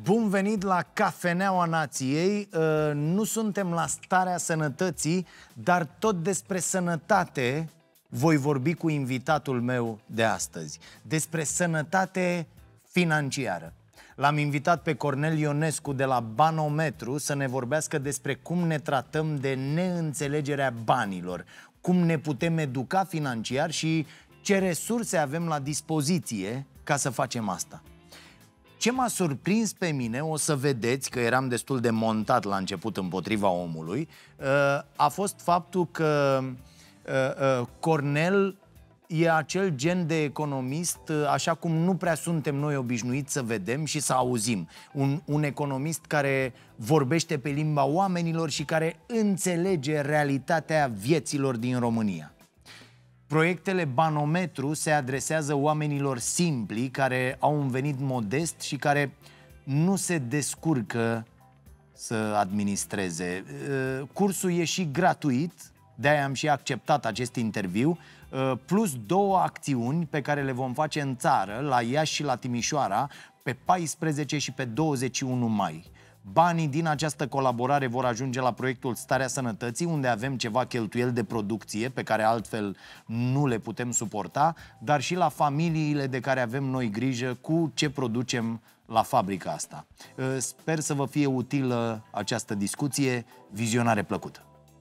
Bun venit la Cafeneaua Nației. Nu suntem la starea sănătății, dar tot despre sănătate voi vorbi cu invitatul meu de astăzi. Despre sănătate financiară. L-am invitat pe Cornel Ionescu de la Banometru să ne vorbească despre cum ne tratăm de neînțelegerea banilor, cum ne putem educa financiar și ce resurse avem la dispoziție ca să facem asta. Ce m-a surprins pe mine, o să vedeți că eram destul de montat la început împotriva omului, a fost faptul că Cornel e acel gen de economist, așa cum nu prea suntem noi obișnuiți să vedem și să auzim. Un economist care vorbește pe limba oamenilor și care înțelege realitatea vieților din România. Proiectele Banometru se adresează oamenilor simpli care au un venit modest și care nu se descurcă să administreze. Cursul e și gratuit, de-aia am și acceptat acest interviu, plus 2 acțiuni pe care le vom face în țară, la Iași și la Timișoara, pe 14 și pe 21 mai. Banii din această colaborare vor ajunge la proiectul Starea Sănătății, unde avem ceva cheltuieli de producție pe care altfel nu le putem suporta, dar și la familiile de care avem noi grijă cu ce producem la fabrica asta. Sper să vă fie utilă această discuție. Vizionare plăcută!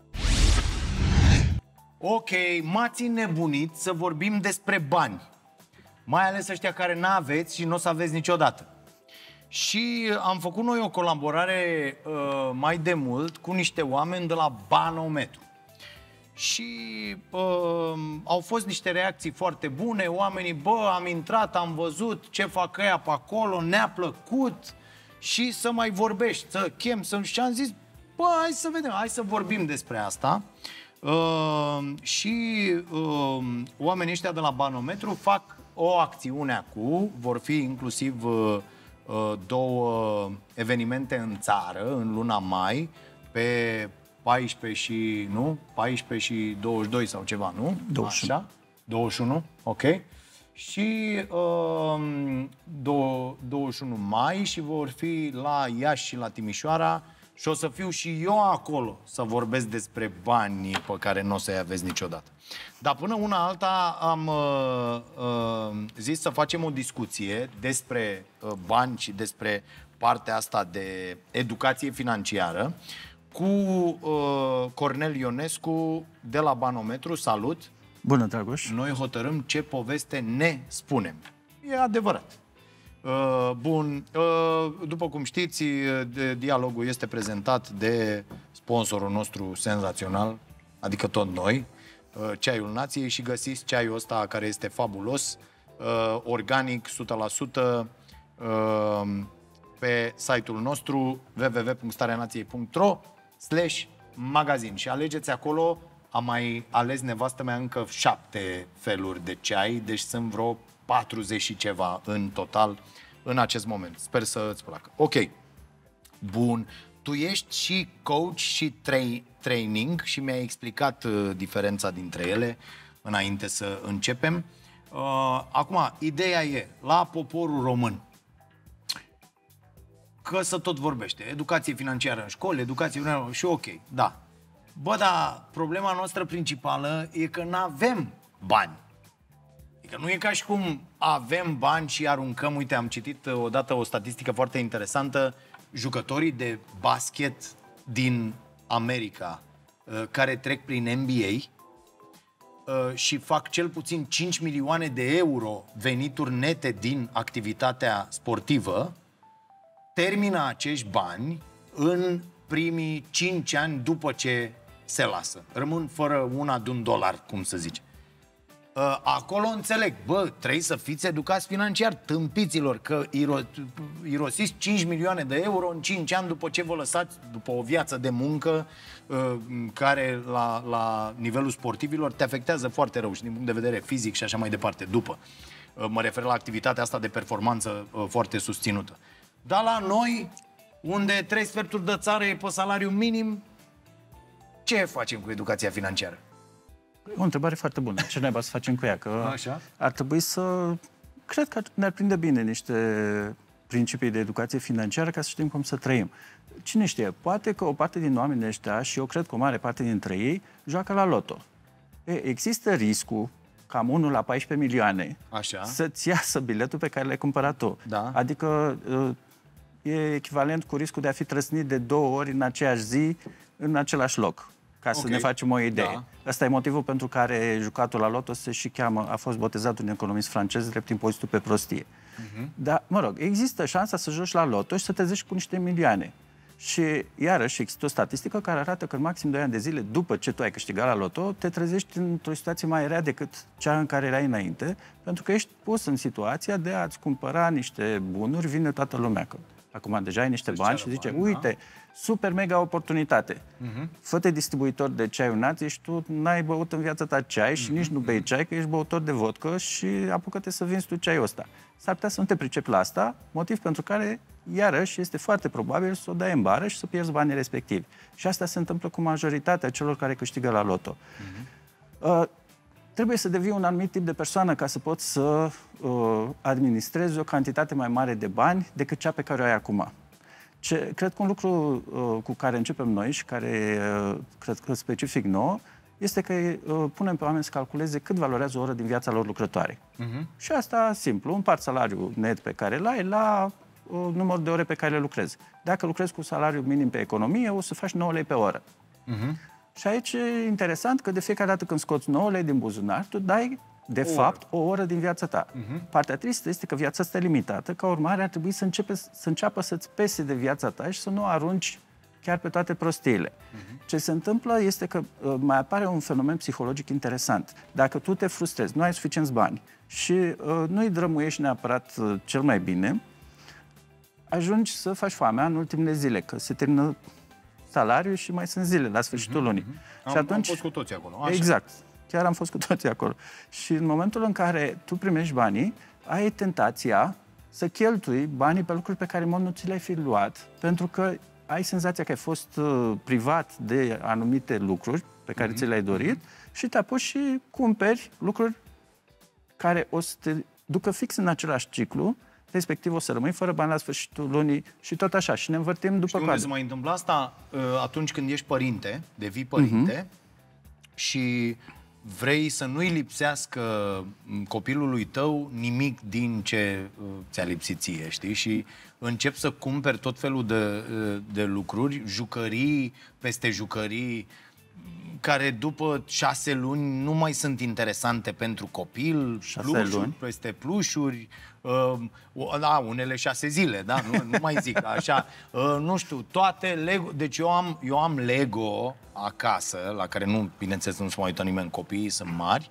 Ok, m-ați înnebunit să vorbim despre bani, mai ales ăștia care n-aveți și nu o să aveți niciodată. Și am făcut noi o colaborare mai de mult cu niște oameni de la Banometru. Și au fost niște reacții foarte bune, oamenii, bă, am intrat, am văzut ce fac ăia pe acolo, ne-a plăcut și să mai vorbești, să chem, să... Și am zis, bă, hai să vedem, hai să vorbim despre asta. Oamenii ăștia de la Banometru fac o acțiune acum, vor fi inclusiv 2 evenimente în țară, în luna mai, pe 14 și, nu? 14 și 22 sau ceva, nu? 21. Așa? 21, ok. Și 21 mai și vor fi la Iași și la Timișoara și o să fiu și eu acolo să vorbesc despre banii pe care nu o să-i aveți niciodată. Dar până una alta am zis să facem o discuție despre bani și despre partea asta de educație financiară cu Cornel Ionescu de la Banometru. Salut! Bună, Dragoș! Noi hotărâm ce poveste ne spunem. E adevărat. Bun, după cum știți, dialogul este prezentat de sponsorul nostru senzațional, adică tot noi, Ceaiul Nației, și găsiți ceaiul ăsta care este fabulos, organic, 100%, pe site-ul nostru www.stareanației.ro/magazin și alegeți acolo. Am mai ales nevastă mea încă 7 feluri de ceai, deci sunt vreo 40 și ceva în total în acest moment. Sper să îți placă. Ok. Bun. Tu ești și coach și training și mi-ai explicat diferența dintre ele înainte să începem. Acum, ideea e, la poporul român, că se tot vorbește, educație financiară în școli, educație financiară și ok, da. Bă, dar problema noastră principală e că n-avem bani. Adică nu e ca și cum avem bani și aruncăm. Uite, am citit odată o statistică foarte interesantă. Jucătorii de basket din America care trec prin NBA și fac cel puțin 5 milioane de euro venituri nete din activitatea sportivă, termină acești bani în primii 5 ani după ce se lasă. Rămân fără una de $1, cum să zice. Acolo înțeleg, bă, trebuie să fiți educați financiar, tâmpiților, că irosiți 5 milioane de euro în 5 ani după ce vă lăsați, după o viață de muncă care la nivelul sportivilor te afectează foarte rău și din punct de vedere fizic și așa mai departe, după. Mă refer la activitatea asta de performanță foarte susținută. Dar la noi, unde 3/4 de țară e pe salariu minim, ce facem cu educația financiară? O întrebare foarte bună. Ce naiba să facem cu ea? Că Așa? ar trebui să... Cred că ne-ar prinde bine niște principii de educație financiară ca să știm cum să trăim. Cine știe, poate că o parte din oamenii ăștia, și eu cred că o mare parte dintre ei, joacă la loto. Există riscul cam 1 la 14 milioane să-ți iasă biletul pe care l-ai cumpărat tu. Da. Adică e echivalent cu riscul de a fi trăsnit de 2 ori în aceeași zi, în același loc, ca să ne facem o idee. Da. Asta e motivul pentru care jucatul la loto se și cheamă, a fost botezat un economist francez drept impozitul pe prostie. Dar, mă rog, există șansa să joci la loto și să te trezești cu niște milioane. Și, iarăși, există o statistică care arată că în maxim 2 ani de zile, după ce tu ai câștigat la loto, te trezești într-o situație mai rea decât cea în care erai înainte, pentru că ești pus în situația de a-ți cumpăra niște bunuri, vine toată lumea. Că acum deja ai niște bani și zice, uite, super mega oportunitate. Fă-te distribuitor de ceaiul nației și tu n-ai băut în viața ta ceai și nici nu bei ceai, că ești băutor de vodcă și apucă-te să vinzi tu ceaiul ăsta. S-ar putea să nu te pricepi la asta, motiv pentru care, iarăși, este foarte probabil să o dai în bară și să pierzi banii respectivi. Și asta se întâmplă cu majoritatea celor care câștigă la loto. Trebuie să devii un anumit tip de persoană ca să poți să administrezi o cantitate mai mare de bani decât cea pe care o ai acum. Cred că un lucru cu care începem noi și care cred că specific nouă este că punem pe oameni să calculeze cât valorează o oră din viața lor lucrătoare. Și asta simplu, împart salariul net pe care îl ai la numărul de ore pe care le lucrezi. Dacă lucrezi cu salariu minim pe economie, o să faci 9 lei pe oră. Și aici e interesant că de fiecare dată când scoți 9 lei din buzunar, tu dai, de fapt, o oră din viața ta. Partea tristă este că viața asta e limitată, ca urmare ar trebui să înceapă să-ți pese de viața ta și să nu arunci chiar pe toate prostiile. Ce se întâmplă este că mai apare un fenomen psihologic interesant. Dacă tu te frustrezi, nu ai suficienți bani și nu-i drămuiești neapărat cel mai bine, ajungi să faci foamea în ultimele zile, că se termină salariul și mai sunt zile la sfârșitul lunii. Și atunci, am fost cu toții acolo. Așa. Exact. Chiar am fost cu toții acolo. Și în momentul în care tu primești banii, ai tentația să cheltui banii pe lucruri pe care în mod nu ți le-ai fi luat, pentru că ai senzația că ai fost privat de anumite lucruri pe care ți le-ai dorit și te apuci și cumperi lucruri care o să te ducă fix în același ciclu, respectiv o să rămâi fără bani la sfârșitul lunii și tot așa. Și ne învârtim după coadă. Se mai întâmplă asta atunci când ești părinte, devii părinte și vrei să nu-i lipsească copilului tău nimic din ce ți-a lipsit ție, știi? Și începi să cumperi tot felul de lucruri, jucării peste jucării, care după 6 luni nu mai sunt interesante pentru copil, plușuri peste plușuri, da, unele 6 zile, da, nu mai zic așa, nu știu, toate Lego, deci eu am Lego acasă, la care nu, bineînțeles, nu se mai uită nimeni, copiii sunt mari,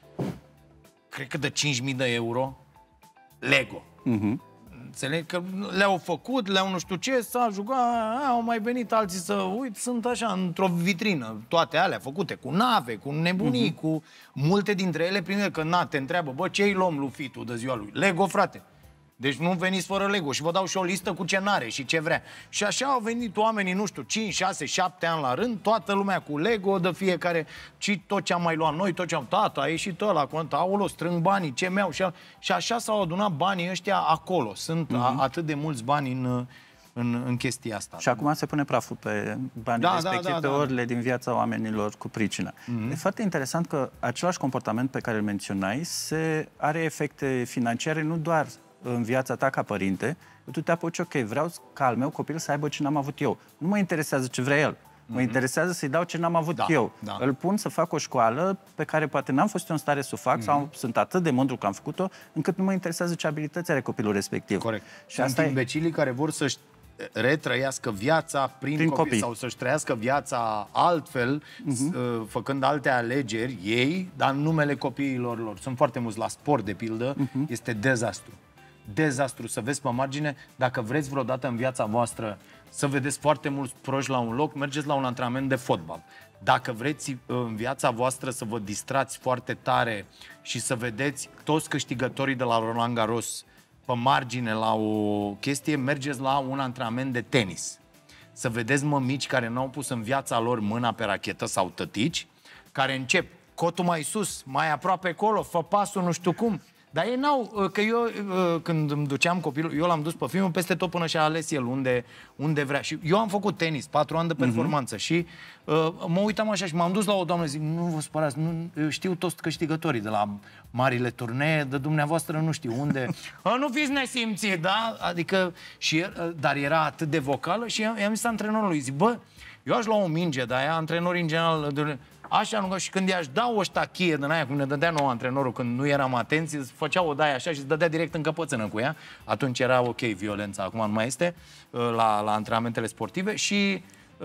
cred că de 5.000 de euro Lego. Înțeleg că le-au făcut, le-au nu știu ce, s-a jucat, au mai venit alții să uit, sunt așa, într-o vitrină, toate alea făcute, cu nave, cu nebunii, cu multe dintre ele, primele că te întreabă, bă, ce-i luăm lui Fitu de ziua lui? Lego, frate. Deci nu veniți fără Lego și vă dau și o listă cu ce n-are și ce vrea. Și așa au venit oamenii, nu știu, 5, 6, 7 ani la rând, toată lumea cu Lego, de fiecare, și tot ce am mai luat noi, tot ce am... Tata, a ieșit ăla, aolo, strâng banii, ce mi-au. Și așa s-au adunat banii ăștia acolo. Sunt atât de mulți bani în chestia asta. Și acum se pune praful pe banii respectiv, pe orele din viața oamenilor cu pricina. E foarte interesant că același comportament pe care îl menționai are efecte financiare nu doar în viața ta ca părinte. Tu te apuci, ok, vreau ca al meu copil să aibă ce n-am avut eu. Nu mă interesează ce vrea el. Mă interesează să-i dau ce n-am avut eu. Îl pun să fac o școală pe care poate n-am fost eu în stare să o fac sau sunt atât de mândru că am făcut-o, încât nu mă interesează ce abilități are copilul respectiv. Corect. Și sunt imbecilii care vor să-și retrăiască viața prin copii sau să-și trăiască viața altfel, făcând alte alegeri ei, dar în numele copiilor lor. Sunt foarte mulți la sport, de pildă, este dezastru. Dezastru. Să vezi pe margine, dacă vreți vreodată în viața voastră să vedeți foarte mulți proști la un loc, mergeți la un antrenament de fotbal. Dacă vreți în viața voastră să vă distrați foarte tare și să vedeți toți câștigătorii de la Roland Garros pe margine la o chestie, mergeți la un antrenament de tenis. Să vedeți mămici care n-au pus în viața lor mâna pe rachetă sau tătici, care încep cotul mai sus, mai aproape acolo, fă pasul nu știu cum. Dar ei n-au, că eu când îmi duceam copilul, eu l-am dus pe filmul peste tot până și-a ales el unde vrea. Și eu am făcut tenis, 4 ani de performanță și mă uitam așa și m-am dus la o doamnă, zic, nu vă spărați, eu știu toți câștigătorii de la marile turnee, de dumneavoastră nu știu unde. Nu fiți nesimțit, da? Adică, dar era atât de vocală și i-am zis antrenorului, zic, bă, eu aș lua o minge de aia, antrenorii în general, așa, nu, și când i-aș da o ștachie din aia, cum ne dădea nouă antrenorul când nu eram atenți, făcea o daie așa și îți dădea direct în căpățână cu ea. Atunci era ok violența, acum nu mai este, la antrenamentele sportive și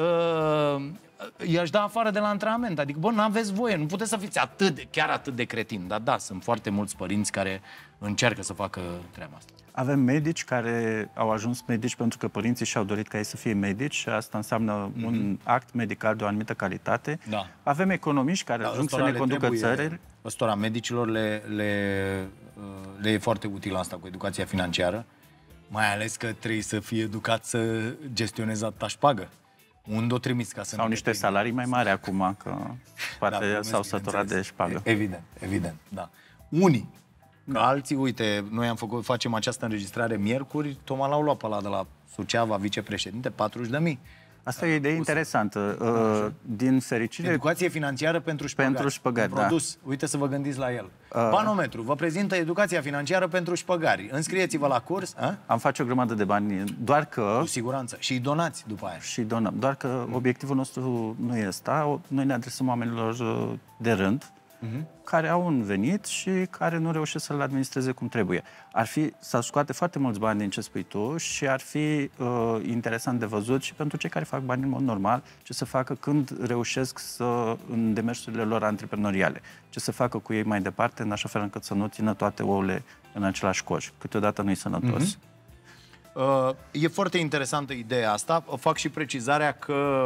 i-aș da afară de la antrenament. Adică, bă, n-aveți voie, nu puteți să fiți chiar atât de cretin. Dar da, sunt foarte mulți părinți care încearcă să facă treaba asta. Avem medici care au ajuns medici pentru că părinții și-au dorit ca ei să fie medici și asta înseamnă un act medical de o anumită calitate. Da. Avem economiști care ajung să ne conducă țările. Ăstora medicilor le e foarte util asta cu educația financiară, mai ales că trebuie să fie educat să gestioneze atâta șpagă. Unde o trimis ca să sau niște salarii mai mari acum, că poate s-au săturat de șpagă. Evident, da. Unii. Că alții, uite, noi facem această înregistrare miercuri, tocmai l-au luat pe ăla de la Suceava, vicepreședinte, 40.000. Asta e o idee interesantă. Din fericire... Educație financiară pentru șpăgari. Pentru șpăgari, produs. Da. Uite să vă gândiți la el. Banometru vă prezintă educația financiară pentru șpăgari. Înscrieți-vă la curs. Am face o grămadă de bani, doar că... Cu siguranță. Și îi donați după aia. Și donăm. Doar că obiectivul nostru nu e ăsta. Noi ne adresăm oamenilor de rând, care au un venit și care nu reușesc să-l administreze cum trebuie. S-ar scoate foarte mulți bani din ce spui tu și ar fi interesant de văzut și pentru cei care fac bani în mod normal, ce să facă când reușesc în demersurile lor antreprenoriale, ce să facă cu ei mai departe, în așa fel încât să nu țină toate ouăle în același coș. Câteodată nu-i sănătos. E foarte interesantă ideea asta. Fac și precizarea că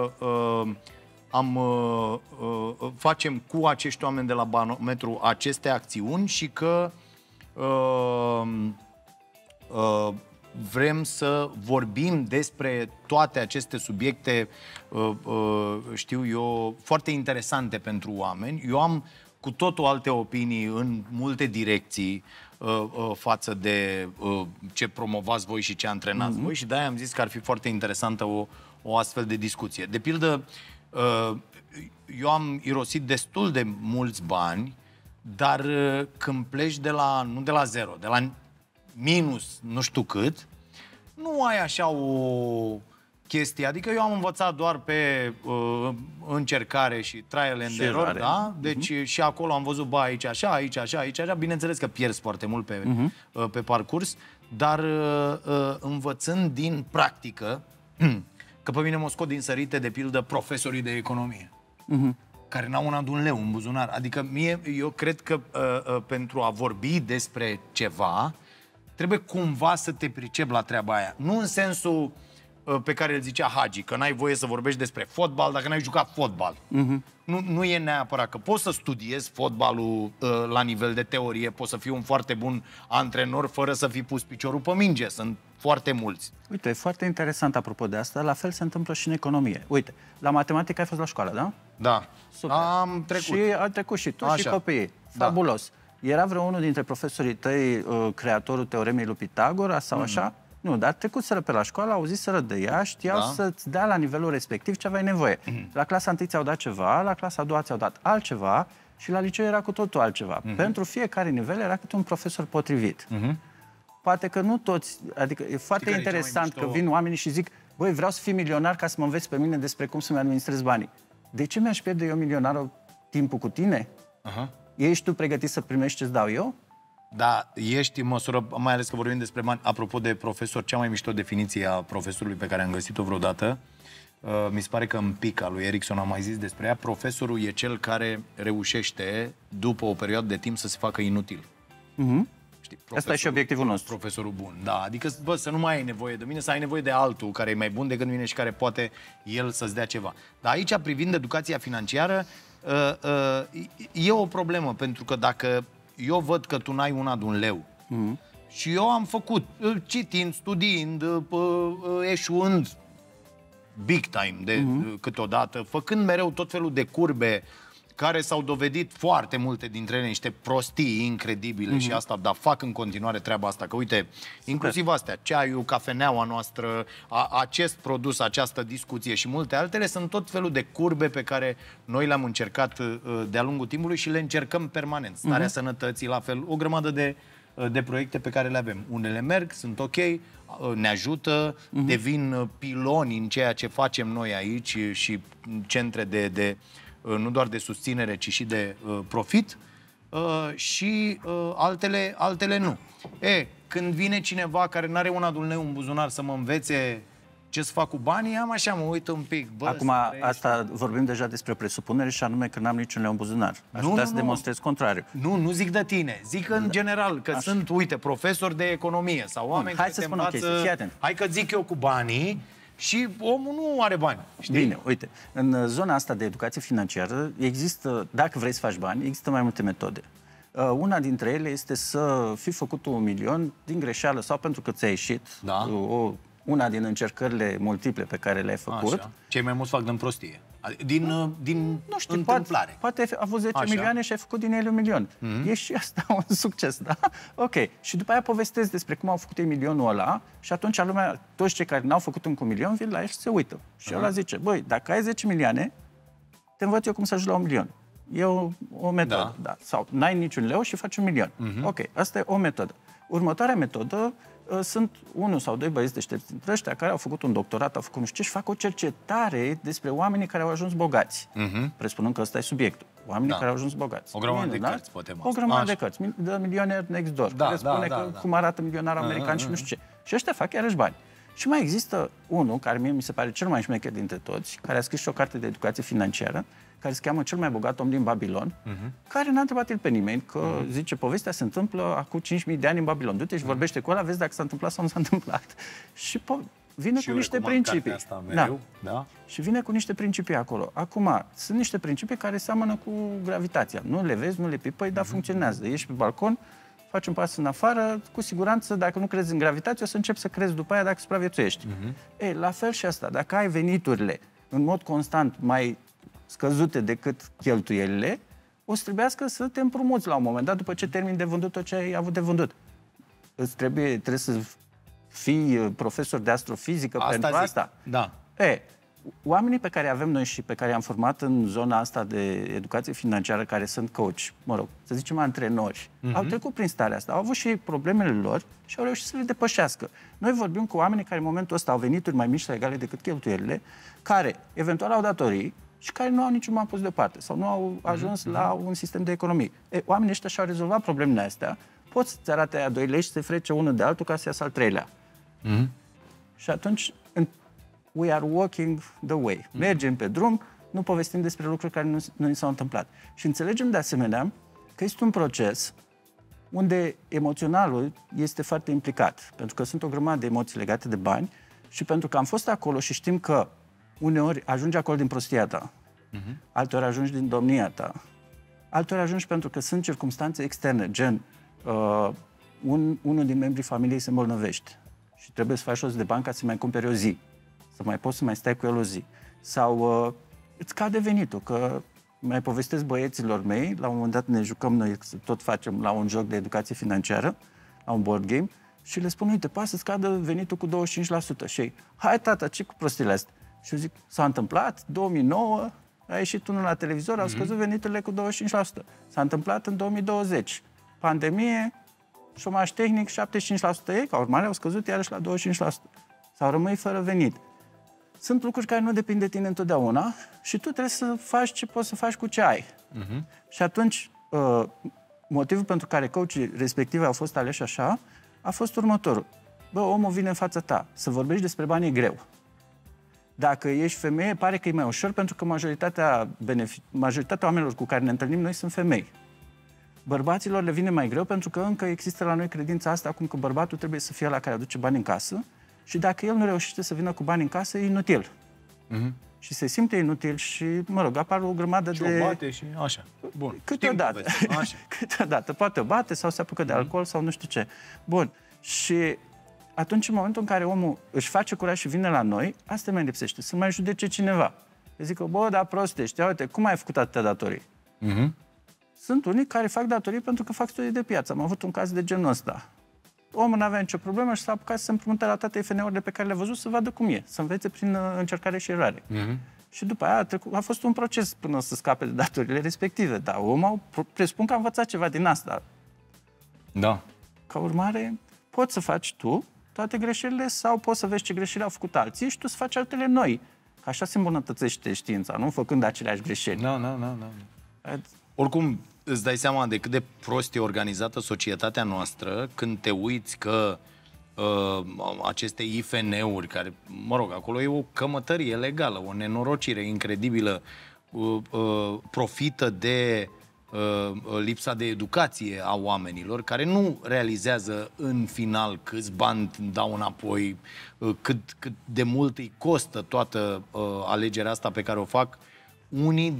facem cu acești oameni de la Banometru aceste acțiuni și că vrem să vorbim despre toate aceste subiecte, știu eu, foarte interesante pentru oameni. Eu am cu totul alte opinii în multe direcții față de ce promovați voi și ce antrenați voi și de-aia am zis că ar fi foarte interesantă o astfel de discuție. De pildă, eu am irosit destul de mulți bani, dar când pleci nu de la zero, de la minus nu știu cât, nu ai așa o chestie. Adică eu am învățat doar pe încercare și trial and error, da? Deci și acolo am văzut, bă, aici așa, aici așa, aici așa. Bineînțeles că pierzi foarte mult pe parcurs, dar învățând din practică, că pe mine mă scot din sărite, de pildă, profesorii de economie, care n-au un leu în buzunar. Adică eu cred că pentru a vorbi despre ceva, trebuie cumva să te pricepi la treaba aia. Nu în sensul pe care îl zicea Hagi, că n-ai voie să vorbești despre fotbal dacă n-ai jucat fotbal. Nu e neapărat că poți să studiezi fotbalul la nivel de teorie, poți să fii un foarte bun antrenor fără să fi pus piciorul pe minge. Sunt foarte mulți. Uite, e foarte interesant apropo de asta. La fel se întâmplă și în economie. Uite, la matematică ai fost la școală, da? Da. Super. Am trecut. Și ai trecut și tu și copiii. Fabulos. Era vreunul dintre profesorii tăi creatorul teoremei lui Pitagora sau așa? Nu, dar trecuseră pe la școală, auziseră de ea, știau să-ți dea la nivelul respectiv ce aveai nevoie. La clasa 1 ți-au dat ceva, la clasa a 2 ți-au dat altceva și la liceu era cu totul altceva. Pentru fiecare nivel era câte un profesor potrivit. Poate că nu toți, adică e foarte interesant că vin oamenii și zic, băi, vreau să fiu milionar ca să mă înveți pe mine despre cum să-mi administrez banii. De ce mi-aș pierde eu milionarul timpul cu tine? Ești tu pregătit să primești ce-ți dau eu? Da, ești în măsură, mai ales că vorbim despre bani. Apropo de profesor, cea mai mișto definiție a profesorului pe care am găsit-o vreodată, mi se pare că în Pica lui Erikson am mai zis despre ea, profesorul e cel care reușește, după o perioadă de timp, să se facă inutil. Știi, asta e și obiectivul nostru. Profesorul bun, da. Adică, bă, să nu mai ai nevoie de mine, să ai nevoie de altul care e mai bun decât mine și care poate el să-ți dea ceva. Dar aici, privind educația financiară, e o problemă, pentru că dacă eu văd că tu n-ai una de un leu și eu am făcut, citind, studiind, eșuând big time câteodată, făcând mereu tot felul de curbe care s-au dovedit foarte multe dintre ele niște prostii incredibile și asta, dar fac în continuare treaba asta. Că uite, inclusiv astea, ceaiul, cafeneaua noastră, acest produs, această discuție și multe altele sunt tot felul de curbe pe care noi le-am încercat de-a lungul timpului și le încercăm permanent. Starea sănătății, la fel, o grămadă de proiecte pe care le avem. Unele merg, sunt ok, ne ajută, devin piloni în ceea ce facem noi aici și centre de nu doar de susținere, ci și de profit, și altele nu. Când vine cineva care n-are un adulneu în buzunar să mă învețe ce să fac cu banii, am așa, mă uit un pic. Bă, acum, asta vorbim deja despre presupunere și anume că n-am niciun leu în buzunar. Aș putea să demonstrez contrariu. Nu zic de tine. Zic în general că sunt, uite, profesori de economie sau oameni care te învață... Hai că zic eu cu banii și omul nu are bani. Știi? Bine, uite, în zona asta de educație financiară există, dacă vrei să faci bani, există mai multe metode. Una dintre ele este să fi făcut 1 milion din greșeală sau pentru că ți-a ieșit una din încercările multiple pe care le-ai făcut. Așa. Cei mai mulți fac din prostie. Din nu știu, întâmplare. Poate ai avut 10 milioane și ai făcut din ele 1 milion. E și asta un succes, da? Ok. Și după aia povestesc despre cum au făcut ei milionul ăla și atunci lumea, toți cei care n-au făcut încă 1 milion, vin la el și se uită. Și ăla zice, băi, dacă ai 10 milioane, te învăț eu cum să ajungi la 1 milion. E o metodă. Da. Sau n-ai niciun leu și faci 1 milion. Ok, asta e o metodă. Următoarea metodă sunt 1 sau 2 băieți deștepți dintre ăștia care au făcut un doctorat, au făcut nu știu ce și fac o cercetare despre oamenii care au ajuns bogați. Presupunând că ăsta e subiectul. Oamenii care au ajuns bogați. O grămadă de cărți, poate. O grămadă de cărți. The Millionaire Next Door. Care spune cum arată milionarul american și nu știu ce. Și ăștia fac iarăși bani. Și mai există unul, care mie mi se pare cel mai șmecher dintre toți, care a scris și o carte de educație financiară, care se cheamă Cel mai bogat om din Babilon, care n-a întrebat el pe nimeni, că zice, povestea se întâmplă acum 5.000 de ani în Babilon. Du-te și vorbește cu ăla, vezi dacă s-a întâmplat sau nu s-a întâmplat. Și vine cu niște principii. Și vine cu niște principii acolo. Acum, sunt niște principii care seamănă cu gravitația. Nu le vezi, nu le pipăi, dar funcționează. Ieși pe balcon, faci un pas în afară, cu siguranță, dacă nu crezi în gravitație, o să începi să crezi după aia dacă supraviețuiești. La fel și asta. Dacă ai veniturile în mod constant mai scăzute decât cheltuielile, o să trebuiască să te împrumuți la un moment dat după ce termini de vândut tot ce ai avut de vândut. Trebuie să fii profesor de astrofizică pentru asta. Da. Oamenii pe care avem noi și pe care i-am format în zona asta de educație financiară, care sunt coach, mă rog, să zicem antrenori, au trecut prin starea asta, au avut și problemele lor și au reușit să le depășească. Noi vorbim cu oamenii care în momentul ăsta au venituri mai mici sau egale decât cheltuielile, care eventual au datorii și care nu au niciun bani pus deoparte sau nu au ajuns la un sistem de economie. Oamenii ăștia și-au rezolvat problemele astea, poți să-ți arate aia 2 lei și să se frece unul de altul ca să iasă al 3-lea. Și atunci we are walking the way. Mergem pe drum, nu povestim despre lucruri care nu ni s-au întâmplat. Și înțelegem de asemenea că este un proces unde emoționalul este foarte implicat, pentru că sunt o grămadă de emoții legate de bani și pentru că am fost acolo și știm că uneori ajungi acolo din prostia ta, alteori ajungi din domnia ta, alteori ajungi pentru că sunt circumstanțe externe, gen unul din membrii familiei se îmbolnăvește și trebuie să faci rost de bani ca să mai cumperi o zi, să mai poți să mai stai cu el o zi. Sau îți scade venitul, că mai povestesc băieților mei, la un moment dat ne jucăm noi, tot facem la un joc de educație financiară, la un board game, și le spun, uite, poate să scadă venitul cu 25%. Și ei, hai tata, ce cu prostile astea? Și eu zic, s-a întâmplat, 2009, a ieșit unul la televizor, au scăzut veniturile cu 25%. S-a întâmplat în 2020. Pandemie, șomaj tehnic, 75% ei, ca urmare, au scăzut iarăși la 25%. Sau rămâi fără venit. Sunt lucruri care nu depind de tine întotdeauna și tu trebuie să faci ce poți să faci cu ce ai. Și atunci, motivul pentru care coachii respectivi au fost aleși așa, a fost următorul. Bă, omul vine în fața ta, să vorbești despre bani e greu. Dacă ești femeie, pare că e mai ușor, pentru că majoritatea oamenilor cu care ne întâlnim noi sunt femei. Bărbaților le vine mai greu, pentru că încă există la noi credința asta, acum că bărbatul trebuie să fie ăla care aduce bani în casă și dacă el nu reușește să vină cu bani în casă, e inutil. Și se simte inutil și, mă rog, apar o grămadă și de... o bate și așa. Bun. Câteodată. Câteodată. Poate o bate sau se apucă de alcool sau nu știu ce. Bun. Și atunci, în momentul în care omul își face curaj și vine la noi, asta mai lipsește. Să mai judece cineva. Eu zic că, bă, da, prostești, uite, cum ai făcut atâtea datorii? Sunt unii care fac datorii pentru că fac studii de piață. Am avut un caz de genul ăsta. Omul n-avea nicio problemă și s-a apucat să se împrumute la toate IFN-urile pe care le-a văzut să vadă cum e, să învețe prin încercare și eroare. Și după aia a fost un proces până să scape de datorile respective. Dar omul presupun că a învățat ceva din asta. Da. Ca urmare, poți să faci tu toate greșelile sau poți să vezi ce greșeli au făcut alții și tu să faci altele noi. Că așa se îmbunătățește știința, nu făcând aceleași greșeli. Da. Oricum, îți dai seama de cât de prost e organizată societatea noastră când te uiți că aceste IFN-uri, care, mă rog, acolo e o cămătărie legală, o nenorocire incredibilă, profită de lipsa de educație a oamenilor, care nu realizează în final câți bani dau înapoi, cât de mult îi costă toată alegerea asta pe care o fac unii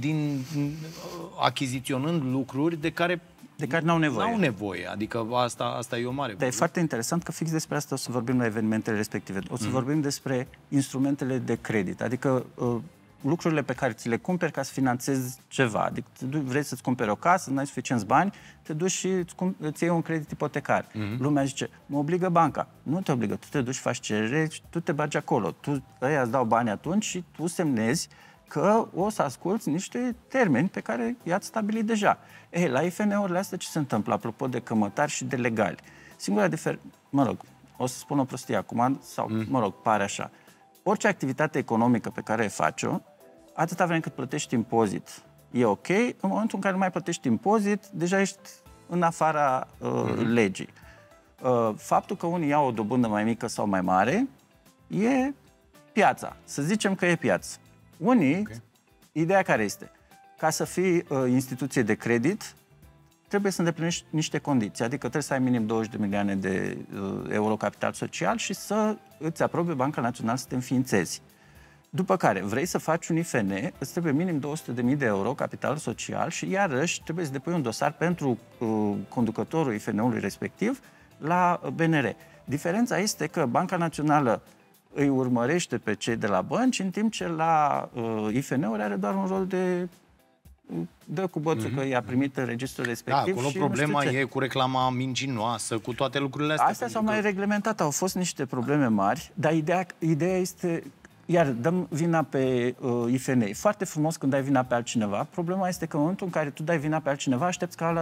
achiziționând lucruri de care n-au nevoie. N-au nevoie, adică asta e o mare. Dar e foarte interesant că fix despre asta o să vorbim la evenimentele respective. O să vorbim despre instrumentele de credit, adică lucrurile pe care ți le cumperi ca să finanțezi ceva. Adică vrei să-ți cumperi o casă, n-ai suficienți bani, te duci și îți iei un credit ipotecar. Lumea zice, mă obligă banca. Nu te obligă, tu te duci, faci cerere și tu te bagi acolo. Ăia îți dau bani atunci și tu semnezi că o să asculți niște termeni pe care i-ați stabilit deja. La IFN-urile astea ce se întâmplă, apropo de cămătari și de legali? Singura diferență, mă rog, o să spun o prostie acum, sau, mă rog, pare așa. Orice activitate economică pe care o faci-o, atâta vreme cât plătești impozit, e ok. În momentul în care nu mai plătești impozit, deja ești în afara legii. Faptul că unii iau o dobândă mai mică sau mai mare, e piața. Să zicem că e piață. Unii, ideea care este? Ca să fii instituție de credit, trebuie să îndeplinești niște condiții, adică trebuie să ai minim 20 de milioane de euro capital social și să îți aprobe Banca Națională să te înființezi. După care, vrei să faci un IFN, îți trebuie minim 200.000 de euro capital social și iarăși trebuie să depui un dosar pentru conducătorul IFN-ului respectiv la BNR. Diferența este că Banca Națională îi urmărește pe cei de la bănci, în timp ce la IFN-uri are doar un rol de dă cu bățul că i-a primit în registrul respectiv. Da, acolo și problema e cu reclama mincinoasă, cu toate lucrurile astea. Astea s-au mai reglementat, au fost niște probleme mari, dar ideea este, iar dăm vina pe IFN. E foarte frumos când dai vina pe altcineva. Problema este că în momentul în care tu dai vina pe altcineva, aștepți ca ăla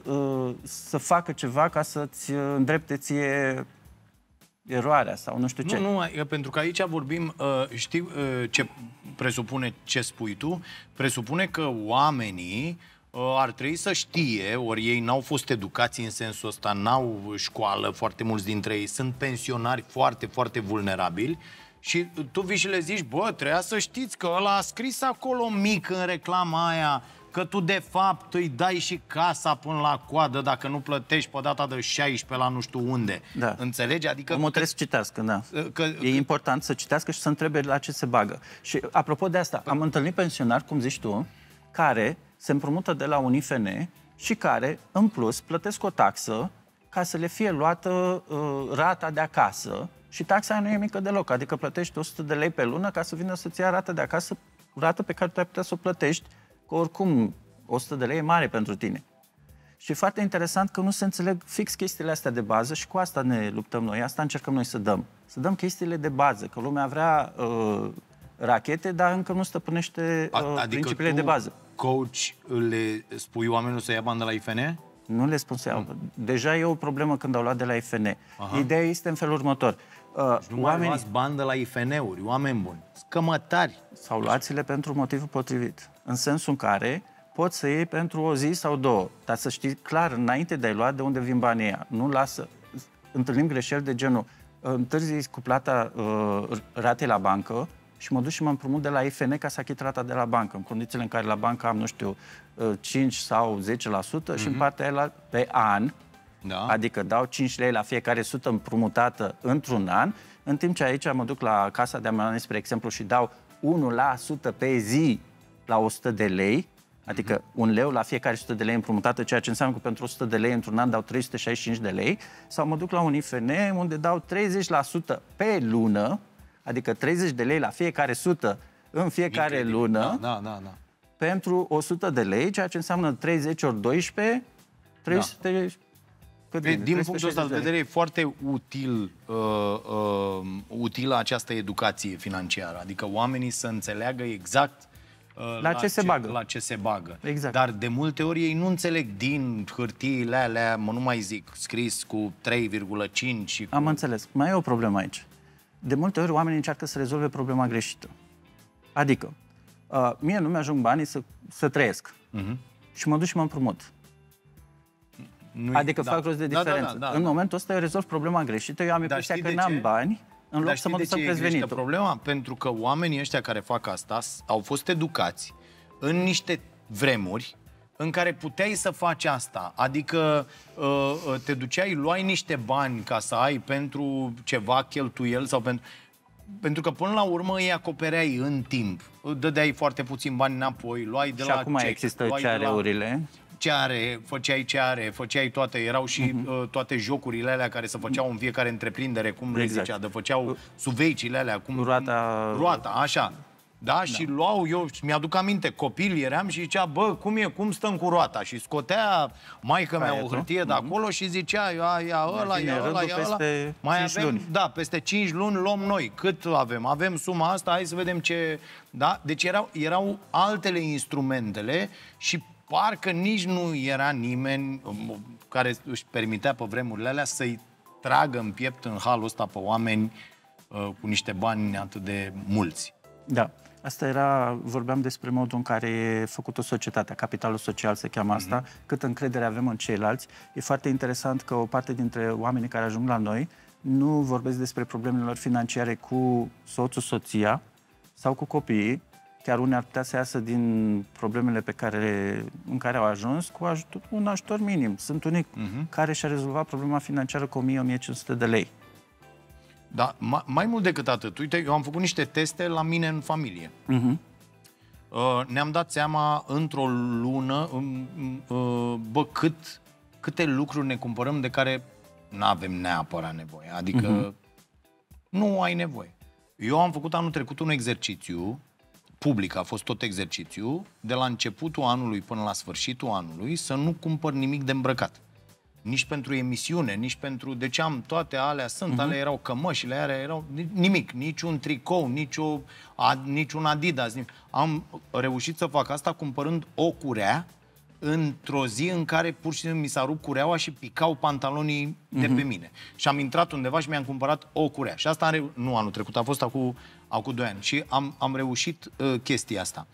să facă ceva ca să-ți îndrepte ție eroarea sau nu știu ce. Nu, pentru că aici vorbim, știi ce presupune ce spui tu? Presupune că oamenii ar trebui să știe, ori ei n-au fost educați în sensul ăsta, n-au școală, foarte mulți dintre ei sunt pensionari foarte, foarte vulnerabili și tu vii și le zici, bă, trebuia să știți că ăla a scris acolo mic în reclama aia că tu de fapt îi dai și casa până la coadă dacă nu plătești pe data de 16 la nu știu unde. Da. Înțelegi? Adică omul trebuie să citească, da. E important să citească și să întrebe la ce se bagă. Și apropo de asta, am întâlnit pensionari, cum zici tu, care se împrumută de la un IFN și care, în plus, plătesc o taxă ca să le fie luată rata de acasă și taxa nu e mică deloc, adică plătești 100 de lei pe lună ca să vină să-ți ia rata de acasă, rată pe care tu ai putea să o plătești, că oricum 100 de lei e mare pentru tine. Și e foarte interesant că nu se înțeleg fix chestiile astea de bază și cu asta ne luptăm noi, asta încercăm noi să dăm. Să dăm chestiile de bază, că lumea vrea rachete, dar încă nu stăpânește principiile de bază. Coach, le spui oamenilor să ia bani de la IFN? Nu le spun să iau. Deja e o problemă când au luat de la IFN. Ideea este în felul următor. Nu mai luați bani de la IFN-uri, oameni buni, scămătari. Sau luați-le pentru motivul potrivit. În sensul în care poți să iei pentru o zi sau două, dar să știi clar, înainte de a-i lua, de unde vin banii ăia. Nu lasă. Întâlnim greșeli de genul, întârzi cu plata ratei la bancă și mă duc și mă împrumut de la IFN ca să achit rata de la bancă, în condițiile în care la bancă am, nu știu, 5 sau 10% și în partea aia pe an, adică dau 5 lei la fiecare sută împrumutată într-un an, în timp ce aici mă duc la Casa de Amănare, spre exemplu, și dau 1% pe zi la 100 de lei, adică 1 leu la fiecare 100 de lei împrumutată, ceea ce înseamnă că pentru 100 de lei într-un an dau 365 de lei, sau mă duc la un IFN unde dau 30% pe lună, adică 30 de lei la fiecare 100 în fiecare lună. pentru 100 de lei, ceea ce înseamnă 30 ori 12, 300... Din punctul ăsta de vedere e foarte utilă această educație financiară. Adică oamenii să înțeleagă exact la ce se bagă. Exact. Dar de multe ori ei nu înțeleg din hârtiile alea, nu mai zic, scris cu 3,5 și cu... Am înțeles. Mai e o problemă aici. De multe ori oamenii încearcă să rezolve problema greșită. Adică, mie nu mi-ajung banii să trăiesc. Și mă duc și mă împrumut. Adică fac rost de diferență. În momentul ăsta eu rezolv problema greșită, eu am impresia că n-am bani, în loc să mă duc să cresc venitul. Problema? Pentru că oamenii ăștia care fac asta au fost educați în niște vremuri în care puteai să faci asta. Adică te duceai, luai niște bani ca să ai pentru ceva cheltuieli sau pentru că până la urmă îi acopereai în timp. Dădeai foarte puțin bani înapoi, luai de la check. Și acum există CR-urile. Făceai toate, erau și toate jocurile alea care se făceau în fiecare întreprindere, cum le zicea, făceau suveicile alea, roata, așa. Da, și luau, eu mi-aduc aminte, copil eram și zicea, bă, cum stăm cu roata? Și scotea maică-mea o hârtie de acolo și zicea, ia ăla. Mai avem, peste 5 luni luăm noi. Cât avem? Avem suma asta, hai să vedem ce... Da? Deci erau altele instrumentele și parcă nici nu era nimeni care își permitea pe vremurile alea să-i tragă în piept în halul ăsta pe oameni cu niște bani atât de mulți. Da. Asta vorbeam despre modul în care e făcută societatea, capitalul social se cheamă asta, cât încredere avem în ceilalți. E foarte interesant că o parte dintre oamenii care ajung la noi nu vorbesc despre problemele lor financiare cu soțul, soția sau cu copiii. Chiar unii ar putea să iasă din problemele în care au ajuns cu un ajutor minim. Sunt unii care și-a rezolvat problema financiară cu 1000-1500 de lei. Da, mai mult decât atât. Uite, eu am făcut niște teste la mine în familie. Ne-am dat seama într-o lună, câte lucruri ne cumpărăm de care nu avem neapărat nevoie. Adică nu ai nevoie. Eu am făcut anul trecut un exercițiu public, a fost tot exercițiu, de la începutul anului până la sfârșitul anului, să nu cumpăr nimic de îmbrăcat. Nici pentru emisiune, nici pentru... Deci am toate alea, ale erau cămășile, alea erau nimic, niciun tricou, niciun Adidas. Am reușit să fac asta cumpărând o curea într-o zi în care pur și simplu mi s-a rupt cureaua și picau pantalonii de pe mine. Și am intrat undeva și mi-am cumpărat o curea. Și asta nu anul trecut, a fost acum 2 ani. Și am reușit chestia asta.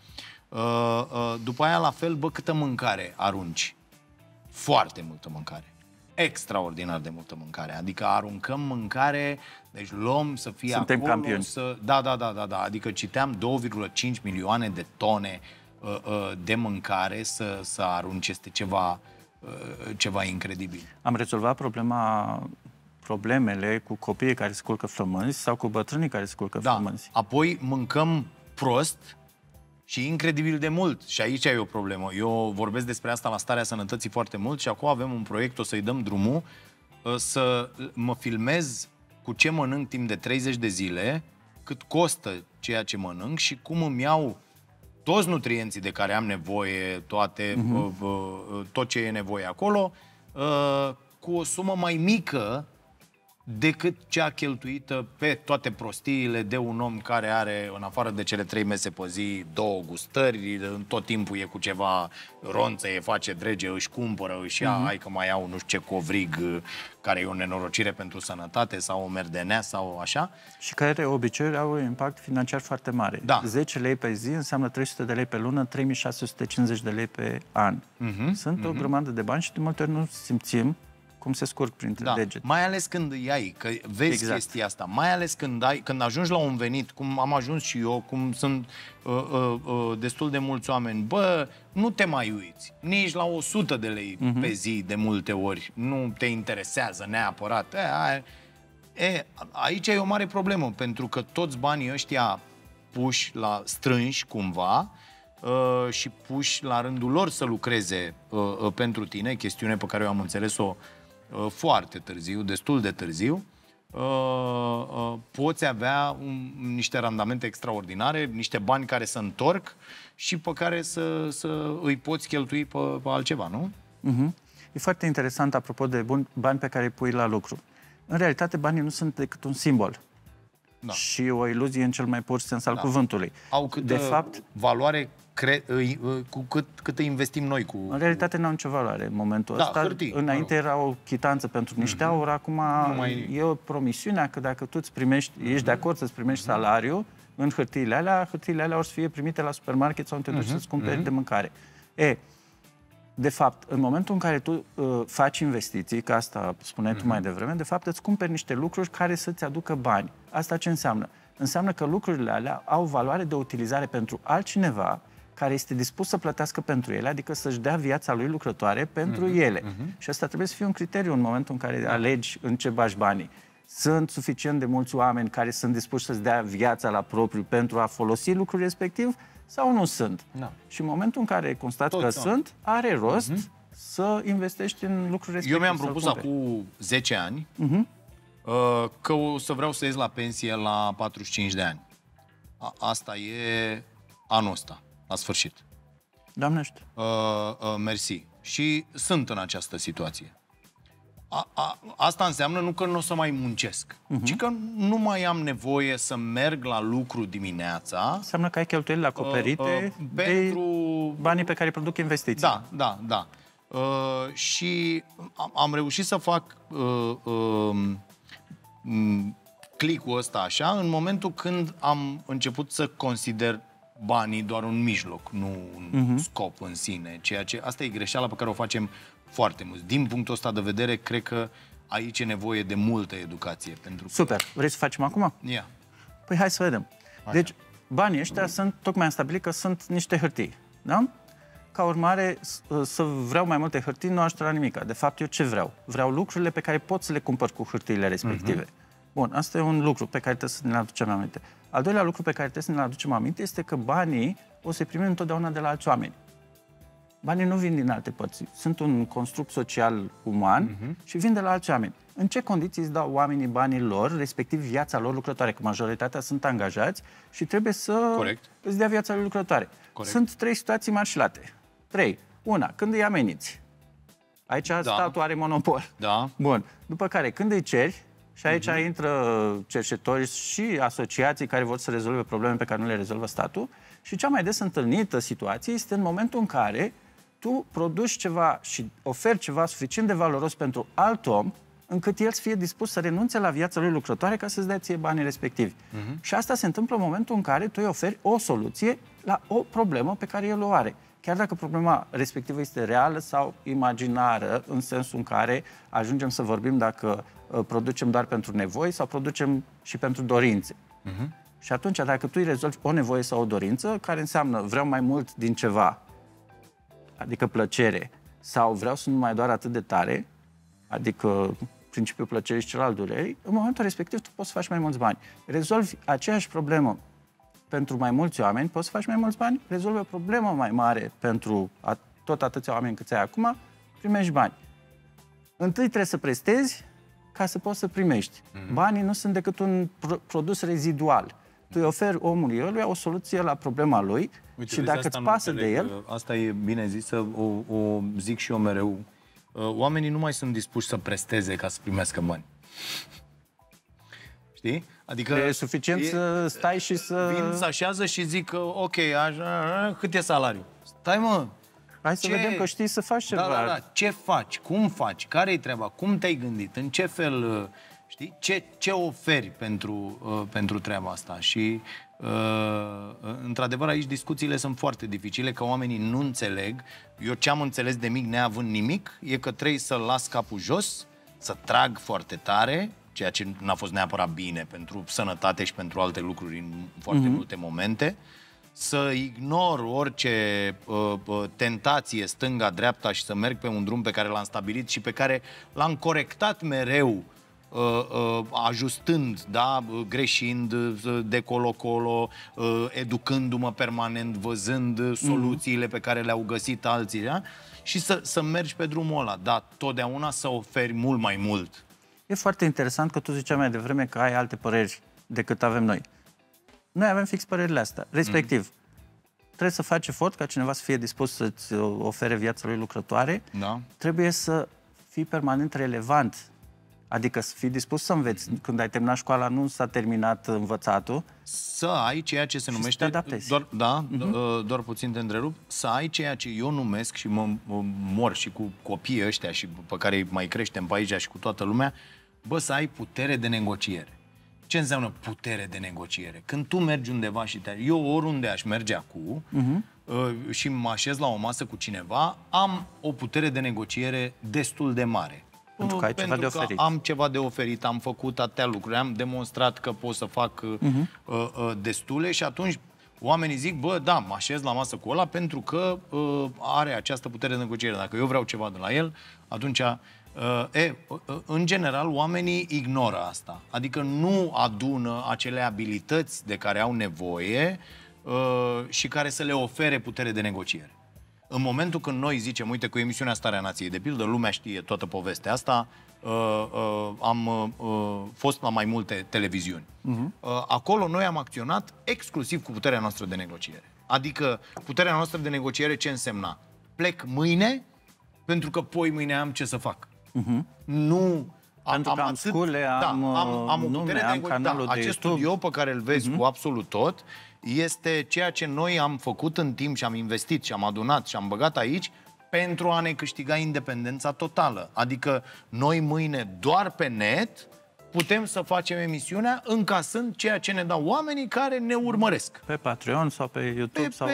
După aia, la fel, câtă mâncare arunci. Foarte multă mâncare. Extraordinar de multă mâncare. Adică aruncăm mâncare, deci luăm să fie Suntem acolo. Campioni. Da. Adică citeam 2,5 milioane de tone de mâncare să arunci. Este ceva incredibil. Am rezolvat problemele cu copiii care se culcă flămânzi sau cu bătrânii care se culcă flămânzi. Apoi mâncăm prost și incredibil de mult. Și aici e o problemă. Eu vorbesc despre asta la Starea Sănătății foarte mult și acum avem un proiect, o să-i dăm drumul, să mă filmez cu ce mănânc timp de 30 de zile, cât costă ceea ce mănânc și cum îmi iau toți nutrienții de care am nevoie, tot ce e nevoie acolo, cu o sumă mai mică decât cea cheltuită pe toate prostiile de un om care are, în afară de cele 3 mese pe zi, 2 gustări, tot timpul e cu ceva ronță, face drege, își cumpără, își ia, hai că mai iau nu știu ce covrig, care e o nenorocire pentru sănătate, sau o merdenea, sau așa. Și care obiceiuri au un impact financiar foarte mare. 10 lei pe zi înseamnă 300 de lei pe lună, 3650 de lei pe an. Sunt o grămadă de bani și de multe ori nu simțim cum se scurg printre degete. Mai ales când îi ai, că vezi chestia asta, mai ales când ajungi la un venit, cum am ajuns și eu, cum sunt destul de mulți oameni, nu te mai uiți, nici la 100 de lei pe zi de multe ori, nu te interesează neapărat. Aici e o mare problemă, pentru că toți banii ăștia puși strânși cumva, și puși la rândul lor să lucreze pentru tine, chestiune pe care eu am înțeles-o foarte târziu, destul de târziu, poți avea niște randamente extraordinare, niște bani care se întorc și pe care să îi poți cheltui pe altceva, nu? E foarte interesant, apropo de bani pe care îi pui la lucru. În realitate, banii nu sunt decât un simbol. Da. Și o iluzie în cel mai pur sens al cuvântului. Au valoare cu cât îi investim noi cu... În realitate n-au nicio valoare în momentul ăsta. Hârtii, înainte era o chitanță pentru niște aur, acum e o promisiune că dacă tu îți primești, ești de acord să-ți primești salariu în hârtiile alea o să fie primite la supermarket sau unde te duci să-ți cumperi de mâncare. De fapt, în momentul în care tu faci investiții, că asta spuneai tu mai devreme, de fapt îți cumperi niște lucruri care să-ți aducă bani. Asta ce înseamnă? Înseamnă că lucrurile alea au valoare de utilizare pentru altcineva care este dispus să plătească pentru ele, adică să-și dea viața lui lucrătoare pentru ele. Și asta trebuie să fie un criteriu în momentul în care alegi în ce bagi banii. Sunt suficient de mulți oameni care sunt dispuși să-ți dea viața la propriu pentru a folosi lucrul respectiv sau nu sunt? Da. Și în momentul în care constați că sunt, are rost să investești în lucruri respective. Eu mi-am propus acum 10 ani că o să vreau să ies la pensie la 45 de ani. Asta e anul ăsta, la sfârșit. Doamnește. Mersi. Și sunt în această situație. Asta înseamnă nu că nu o să mai muncesc, ci că nu mai am nevoie să merg la lucru dimineața. Înseamnă că ai cheltuielile acoperite pentru banii pe care îi produc investiții. Da. Și am reușit să fac clicul ăsta așa în momentul când am început să consider banii doar un mijloc, nu un scop în sine. Asta e greșeala pe care o facem foarte mult. Din punctul ăsta de vedere, cred că aici e nevoie de multă educație. Super. Vrei să facem acum? Ia. Păi hai să vedem. Așa. Deci, banii ăștia sunt, tocmai am stabilit că sunt niște hârtii. Da? Ca urmare, să vreau mai multe hârtii nu ajută la nimic. De fapt, eu ce vreau? Vreau lucrurile pe care pot să le cumpăr cu hârtiile respective. Bun, asta e un lucru pe care trebuie să ne aducem aminte. Al doilea lucru pe care trebuie să ne aducem aminte este că banii o să-i primim întotdeauna de la alți oameni. Banii nu vin din alte părți. Sunt un construct social uman și vin de la alți oameni. În ce condiții îți dau oamenii banii lor, respectiv viața lor lucrătoare? Că majoritatea sunt angajați și trebuie să îți dea viața lui lucrătoare. Sunt 3 situații marșlate. 3. Una, când îi ameniți. Aici statul are monopol. Da. Bun. După care, când îi ceri, și aici intră cercetători și asociații care vor să rezolve probleme pe care nu le rezolvă statul. Și cea mai des întâlnită situație este în momentul în care tu produci ceva și oferi ceva suficient de valoros pentru alt om, încât el să fie dispus să renunțe la viața lui lucrătoare ca să-ți dea ție banii respectivi. Și asta se întâmplă în momentul în care tu îi oferi o soluție la o problemă pe care el o are. Chiar dacă problema respectivă este reală sau imaginară, în sensul în care ajungem să vorbim dacă producem doar pentru nevoi sau producem și pentru dorințe. Și atunci, dacă tu îi rezolvi o nevoie sau o dorință, care înseamnă vreau mai mult din ceva, adică plăcere, sau vreau să nu mai doar atât de tare, adică principiul plăcerii și celălalt durerii, în momentul respectiv tu poți să faci mai mulți bani. Rezolvi aceeași problemă pentru mai mulți oameni, poți să faci mai mulți bani, rezolvi o problemă mai mare pentru tot atâția oameni câți ai acum, primești bani. Întâi trebuie să prestezi ca să poți să primești. Banii nu sunt decât un produs rezidual. Tu îi oferi omului ăluia o soluție la problema lui. Uite, și dacă îți pasă de el... Asta e bine zisă, o zic și eu mereu. Oamenii nu mai sunt dispuși să presteze ca să primească bani. Știi? Adică e suficient să stai și să... Vin, să așează și zic, ok, așa, cât e salariul? Stai, mă! Hai să vedem că știi să faci ceva. Da. Ce faci? Cum faci? Care-i treaba? Cum te-ai gândit? În ce fel... Știi? Ce oferi pentru treaba asta? Și, într-adevăr, aici discuțiile sunt foarte dificile, că oamenii nu înțeleg. Eu ce am înțeles de mic, neavând nimic, e că trebuie să las capul jos, să trag foarte tare, ceea ce n-a fost neapărat bine pentru sănătate și pentru alte lucruri în foarte multe momente, să ignor orice tentație stânga-dreapta și să merg pe un drum pe care l-am stabilit și pe care l-am corectat mereu, ajustând, da, greșind de colo-colo, educându-mă permanent, văzând soluțiile pe care le-au găsit alții, da? Și să mergi pe drumul ăla, dar totdeauna să oferi mult mai mult E foarte interesant că tu ziceai mai devreme că ai alte păreri decât avem noi. Noi avem fix părerile astea. Respectiv, trebuie să faci efort ca cineva să fie dispus să-ți ofere viața lui lucrătoare. Da. Trebuie să fii permanent relevant. Adică să fii dispus să înveți. Când ai terminat școala, nu s-a terminat învățatul. Să ai ceea ce se numește... să te adaptezi. Doar puțin te întrerup. Să ai ceea ce eu numesc și mă mor și cu copiii ăștia și pe care îi mai creștem pe aici și cu toată lumea, să ai putere de negociere. Ce înseamnă putere de negociere? Când tu mergi undeva și eu oriunde aș merge acum și mă așez la o masă cu cineva, am o putere de negociere destul de mare. Pentru că ai ceva de oferit. Am ceva de oferit, am făcut atâtea lucruri, am demonstrat că pot să fac destule și atunci oamenii zic, da, mă așez la masă cu ăla pentru că are această putere de negociere. Dacă eu vreau ceva de la el, atunci... în general, oamenii ignoră asta. Adică nu adună acele abilități de care au nevoie și care să le ofere putere de negociere. În momentul când noi zicem, uite, cu emisiunea Starea Nației, de pildă, lumea știe toată povestea asta, am fost la mai multe televiziuni. Acolo noi am acționat exclusiv cu puterea noastră de negociere. Adică puterea noastră de negociere ce însemna? Plec mâine pentru că poi mâine am ce să fac. Nu... Pentru că am scule, am nume, am canalul de acest YouTube. studio pe care îl vezi cu absolut tot este ceea ce noi am făcut în timp și am investit și am adunat și am băgat aici pentru a ne câștiga independența totală. Adică noi mâine doar pe net putem să facem emisiunea încasând ceea ce ne dau oamenii care ne urmăresc. Pe Patreon sau pe YouTube sau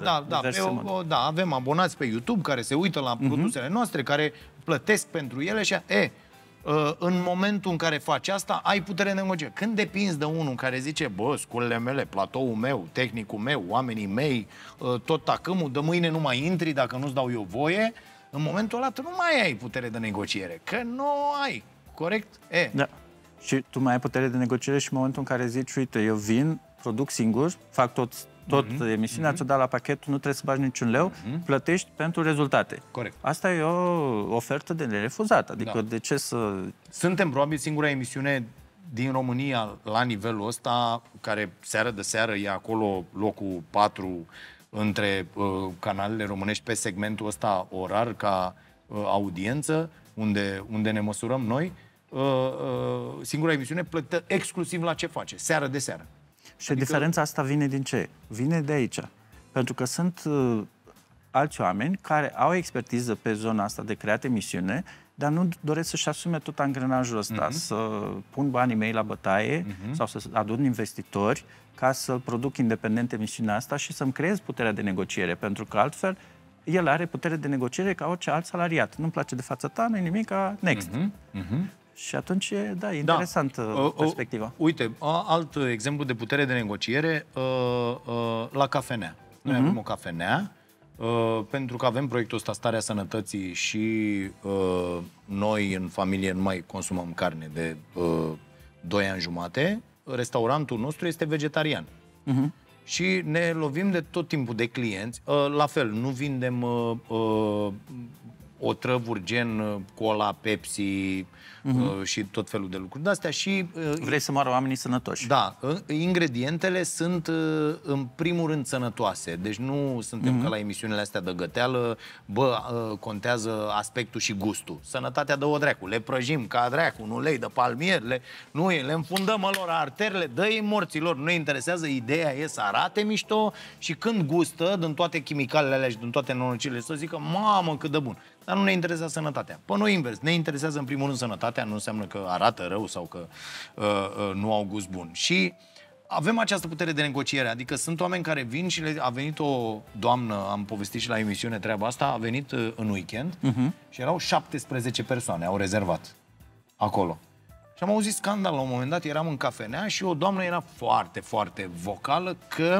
Da, avem abonați pe YouTube care se uită la produsele noastre, care plătesc pentru ele și în momentul în care faci asta, ai putere de negociere. Când depinzi de unul care zice, sculele mele, platoul meu, tehnicul meu, oamenii mei, tot tacâmul, de mâine nu mai intri dacă nu-ți dau eu voie, în momentul ăla tu nu mai ai putere de negociere, că nu ai, corect? Da. Și tu mai ai putere de negociere și în momentul în care zici, uite, eu vin, produc singur, fac tot emisiunea, ți-o dau la pachet, nu trebuie să bagi niciun leu, plătești pentru rezultate. Corect. Asta e o ofertă de nerefuzat. Adică de ce să... Suntem probabil singura emisiune din România la nivelul ăsta, care seară de seară e acolo locul 4 între canalele românești pe segmentul ăsta orar ca audiență, unde ne măsurăm noi. Singura emisiune plătită exclusiv la ce face, seară de seară. Și diferența asta vine din ce? Vine de aici. Pentru că sunt alți oameni care au expertiză pe zona asta de creat emisiune, dar nu doresc să-și asume tot angrenajul ăsta, să pun banii mei la bătaie sau să adun investitori ca să produc independent emisiunea asta și să-mi creez puterea de negociere, pentru că altfel el are putere de negociere ca orice alt salariat. Nu-mi place de fața ta, nu-i nimic, next. Și atunci e interesantă perspectiva. Uite, alt exemplu de putere de negociere la cafenea. Noi avem o cafenea, pentru că avem proiectul ăsta Starea Sănătății și noi în familie nu mai consumăm carne de 2 ani jumate. Restaurantul nostru este vegetarian. Și ne lovim de tot timpul de clienți. La fel, nu vindem otrăvuri gen cola, Pepsi și tot felul de lucruri de-astea. Și vrei să moară oamenii sănătoși. Da, ingredientele sunt în primul rând sănătoase. Deci nu suntem ca la emisiunile astea de găteală, contează aspectul și gustul. Sănătatea de o dracu, le prăjim ca dracu, în ulei de palmier, le înfundăm lor arterele, dă-i morților, nu ne interesează, ideea e să arate mișto și când gustă, din toate chimicalele alea și din toate nenorocirile, să zică, mamă, cât de bun. Dar nu ne interesează sănătatea. Pe noi invers, ne interesează în primul rând sănătatea, nu înseamnă că arată rău sau că nu au gust bun. Și avem această putere de negociere, adică sunt oameni care vin și a venit o doamnă, am povestit și la emisiune treaba asta, a venit în weekend și erau 17 persoane, au rezervat acolo. Și am auzit scandal la un moment dat, eram în cafenea și o doamnă era foarte, foarte vocală că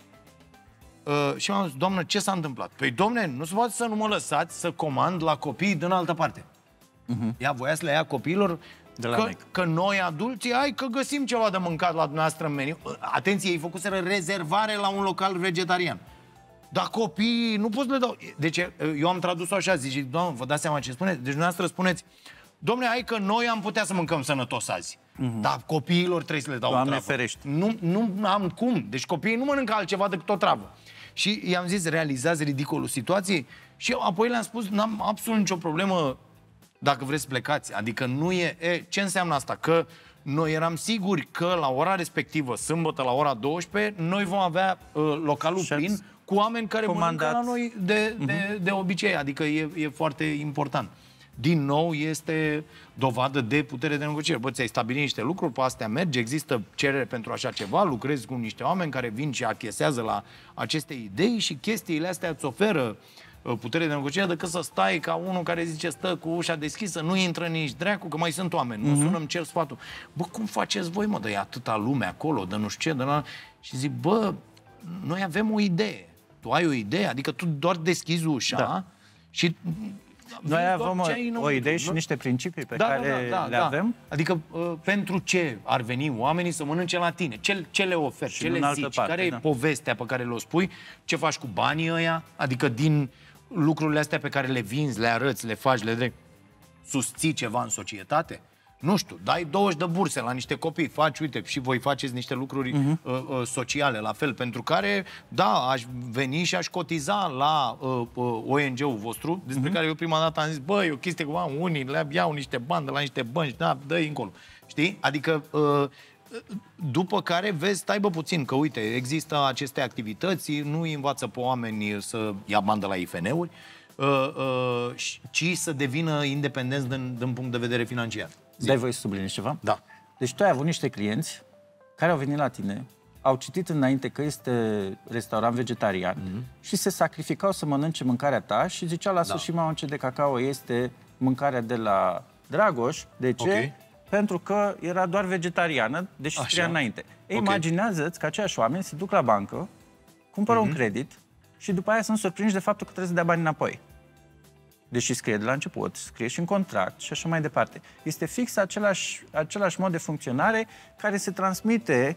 și m-am zis, doamnă, ce s-a întâmplat? Păi, domne, nu se poate să nu mă lăsați să comand la copii din altă parte. Ea voia să le ia copiilor că noi adulții, că găsim ceva de mâncat la dumneavoastră în meniu. Atenție, ei făcuseră rezervare la un local vegetarian. Dar copiii nu pot să le dau. Deci eu am tradus-o așa, zice, doamnă, vă dați seama ce spuneți? Deci dumneavoastră spuneți, Dom'le, hai că noi am putea să mâncăm sănătos azi. Dar copiilor trebuie să le dau o travă. ferește. Nu am cum. Deci copiii nu mănâncă altceva decât o travă. Și i-am zis, realizați ridicolul situației și apoi le-am spus, n-am absolut nicio problemă dacă vreți plecați. Adică nu e... ce înseamnă asta? Că noi eram siguri că la ora respectivă, sâmbătă la ora 12, noi vom avea localul plin cu oameni care mănâncă la noi de obicei. Adică e foarte important. Din nou, este dovadă de putere de negociere. Bă, ți-ai stabilit niște lucruri, pe astea merge, există cerere pentru așa ceva, lucrezi cu niște oameni care vin și achesează la aceste idei și chestiile astea îți oferă putere de negociere decât să stai ca unul care zice stă cu ușa deschisă, nu intră nici dracu, că mai sunt oameni, nu sună, îmi cer sfatul. Bă, cum faceți voi, mă, de atâta lume acolo, de nu știu ce, de la... Și zic, bă, noi avem o idee. Tu ai o idee? Adică tu doar deschizi ușa și... Noi avem o idee și niște principii pe care le avem. Adică pentru ce ar veni oamenii să mănânce la tine? Ce le oferi? Ce le zici? Care e povestea pe care le-o spui? Ce faci cu banii ăia? Adică din lucrurile astea pe care le vinzi, le arăți, le faci, susții ceva în societate? Nu știu, dai 20 de burse la niște copii, faci, uite, și voi faceți niște lucruri sociale la fel, pentru care, da, aș veni și aș cotiza la ONG-ul vostru, despre care eu prima dată am zis, bă, e o chestie cu unii le iau niște bani de la niște bănci, da, dă-i încolo. Știi? Adică, după care vezi, stai bă puțin, că uite, există aceste activități, nu îi învață pe oameni să ia bani de la IFN-uri, ci să devină independenți din punct de vedere financiar. Dai voie să subliniezi ceva? Da. Deci tu ai avut niște clienți care au venit la tine, au citit înainte că este restaurant vegetarian și se sacrificau să mănânce mâncarea ta și ziceau la sfârșit, mama, ce de cacao este mâncarea de la Dragoș. De ce? Okay. Pentru că era doar vegetariană, deși scria înainte. Imaginează-ți că aceiași oameni se duc la bancă, cumpără un credit și după aia sunt surprinși de faptul că trebuie să dea bani înapoi. Deși scrie de la început, scrie și în contract și așa mai departe. Este fix același mod de funcționare care se transmite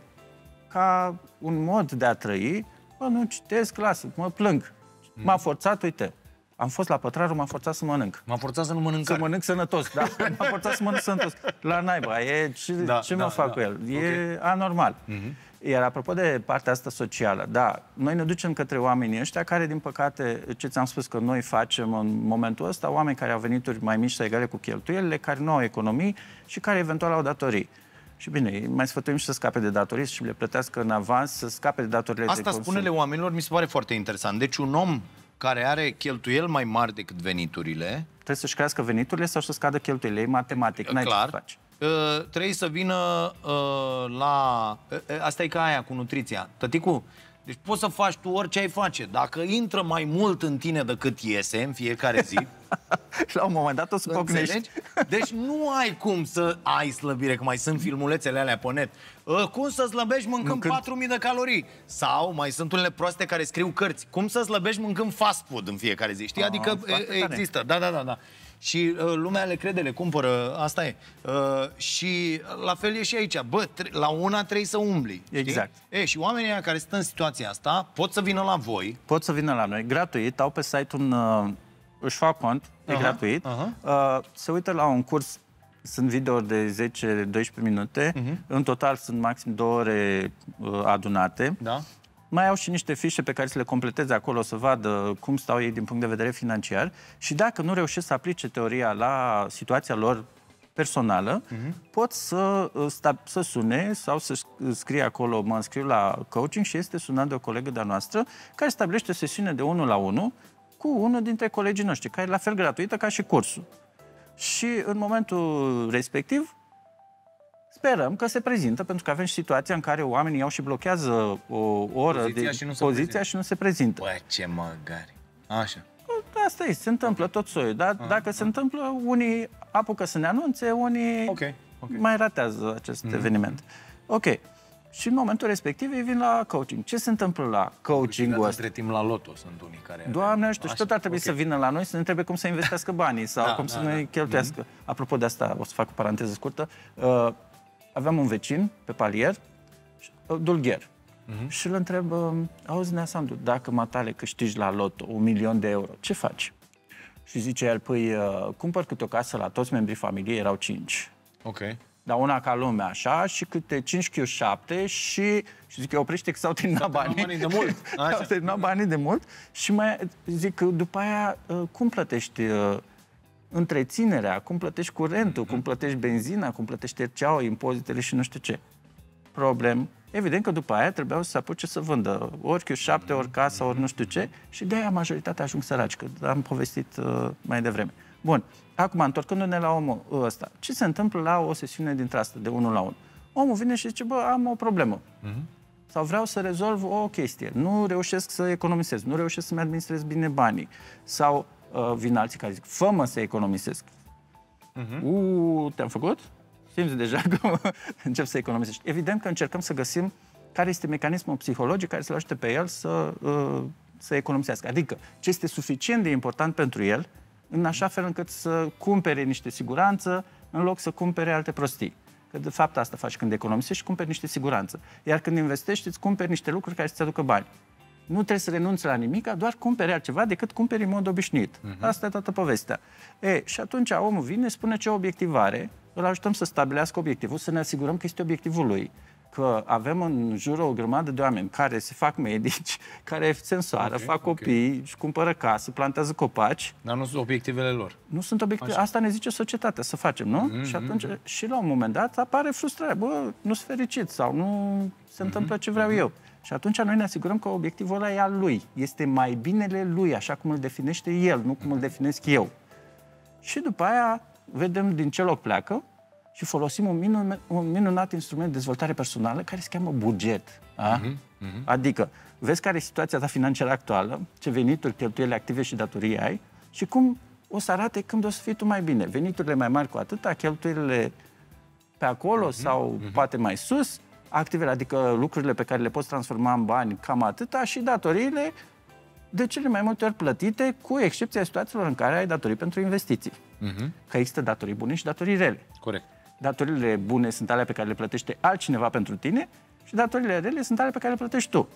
ca un mod de a trăi. Bă, nu citesc, lasă, mă plâng. M-a forțat, uite, am fost la Pătraru, m-a forțat să mănânc. M-a forțat să nu mănânc. Să mănânc sănătos, da? M-a forțat să mănânc sănătos. La naiba, ce mă fac cu el? E anormal. Iar apropo de partea asta socială, da, noi ne ducem către oamenii ăștia care, din păcate, ce ți-am spus că noi facem în momentul ăsta, oameni care au venituri mai mici sau egale cu cheltuielile, care nu au economii și care eventual au datorii. Și bine, mai sfătuim și să scape de datorii și le plătească în avans, să scape de datoriile de consum. Asta spune-le oamenilor, mi se pare foarte interesant. Deci un om care are cheltuieli mai mari decât veniturile... Trebuie să-și crească veniturile sau să scadă cheltuielile. E matematic, n-ai ce să faci. Trebuie să vină la... Asta e ca aia cu nutriția. Tăticu, deci poți să faci tu orice ai face. Dacă intră mai mult în tine decât iese în fiecare zi... La un moment dat o să pocnești. Deci nu ai cum să ai slăbire, că mai sunt filmulețele alea pe net. Cum să slăbești mâncând 4.000 de calorii? Sau mai sunt unele proaste care scriu cărți. Cum să slăbești mâncând fast food în fiecare zi? Știi? Adică există. Da. Și lumea le crede, le cumpără, asta e. Și la fel e și aici. Bă, la una trebuie să umbli. Exact. Și oamenii care sunt în situația asta pot să vină la voi. Pot să vină la noi, gratuit. Au pe site își fac cont, e gratuit. Se uită la un curs, sunt videouri de 10-12 minute. În total sunt maxim 2 ore adunate. Da. Mai au și niște fișe pe care să le completeze acolo, să vadă cum stau ei din punct de vedere financiar. Și dacă nu reușesc să aplice teoria la situația lor personală, pot să sune sau să scrie acolo, mă înscriu la coaching și este sunat de o colegă de-a noastră care stabilește o sesiune de 1 la 1 cu unul dintre colegii noștri, care e la fel gratuită ca și cursul. Și în momentul respectiv sperăm că se prezintă, pentru că avem și situația în care oamenii iau și blochează o oră poziția și nu se prezintă. Bă, ce măgari! Așa. Asta e, se întâmplă tot soiul, dar dacă se întâmplă, unii apucă să ne anunțe, unii mai ratează acest eveniment. Ok. Și în momentul respectiv ei vin la coaching. Ce se întâmplă la coaching-ul ăsta? Între timp la loto sunt unii care... Doamne, știu, și tot ar trebui să vină la noi, să ne întrebe cum să investească banii sau cum să ne cheltuiască. Apropo de asta, o să fac o paranteză scurtă. Aveam un vecin pe palier, dulgher. Și îl întreb, auzi, Nea Sandu, dacă matale câștigi la loto 1.000.000 de euro, ce faci? Și zice el, păi, cumpăr câte o casă la toți membrii familiei, erau 5. Ok. Dar una ca lumea, așa, și câte 5 Q7 și zic că oprește că s-au terminat banii. De mult. S-au terminat banii de mult și mai zic că după aia cum plătești întreținerea, cum plătești curentul, cum plătești benzina, cum plătești RCA-ul, impozitele și nu știu ce. Problem. Evident că după aia trebuiau să se apuce să vândă ori Q7, ori casa, ori nu știu ce și de aia majoritatea ajung săraci, că am povestit mai devreme. Bun, acum întorcându-ne la omul ăsta, ce se întâmplă la o sesiune dintre asta de 1 la 1? Omul vine și zice, bă, am o problemă. Sau vreau să rezolv o chestie. Nu reușesc să economisesc, nu reușesc să-mi administrez bine banii. Sau vin alții care zic, fă-mă să economisesc. Te-am făcut? Simți deja că încep să economisești. Evident că încercăm să găsim care este mecanismul psihologic care să-l ajute pe el să economisească. Adică ce este suficient de important pentru el, în așa fel încât să cumpere niște siguranță în loc să cumpere alte prostii. Că de fapt asta faci când economisești și cumperi niște siguranță. Iar când investești, îți cumperi niște lucruri care să-ți aducă bani. Nu trebuie să renunți la nimic, doar cumperi altceva decât cumperi în mod obișnuit. Asta e toată povestea. Și atunci omul vine, spune ce obiectiv are, îl ajutăm să stabilească obiectivul, să ne asigurăm că este obiectivul lui. Că avem în jur o grămadă de oameni care se fac medici, care se însoară, fac copii, își cumpără casă, plantează copaci. Dar nu sunt obiectivele lor. Nu sunt obiective. Asta ne zice societatea să facem, nu? Și atunci, și la un moment dat, apare frustrarea. Bă, nu sunt fericit sau nu se întâmplă ce vreau eu. Și atunci noi ne asigurăm că obiectivul ăla e al lui. Este mai binele lui, așa cum îl definește el, nu cum îl definesc eu. Și după aia vedem din ce loc pleacă și folosim un minunat instrument de dezvoltare personală care se cheamă buget. Adică, vezi care e situația ta financiară actuală, ce venituri, cheltuieli active și datorii ai și cum o să arate când o să fii tu mai bine. Veniturile mai mari cu atâta, cheltuielile pe acolo sau poate mai sus, activele, adică lucrurile pe care le poți transforma în bani, cam atâta, și datoriile de cele mai multe ori plătite, cu excepția situațiilor în care ai datorii pentru investiții. Că există datorii bune și datorii rele. Corect. Datoriile bune sunt alea pe care le plătește altcineva pentru tine și datoriile rele sunt alea pe care le plătești tu.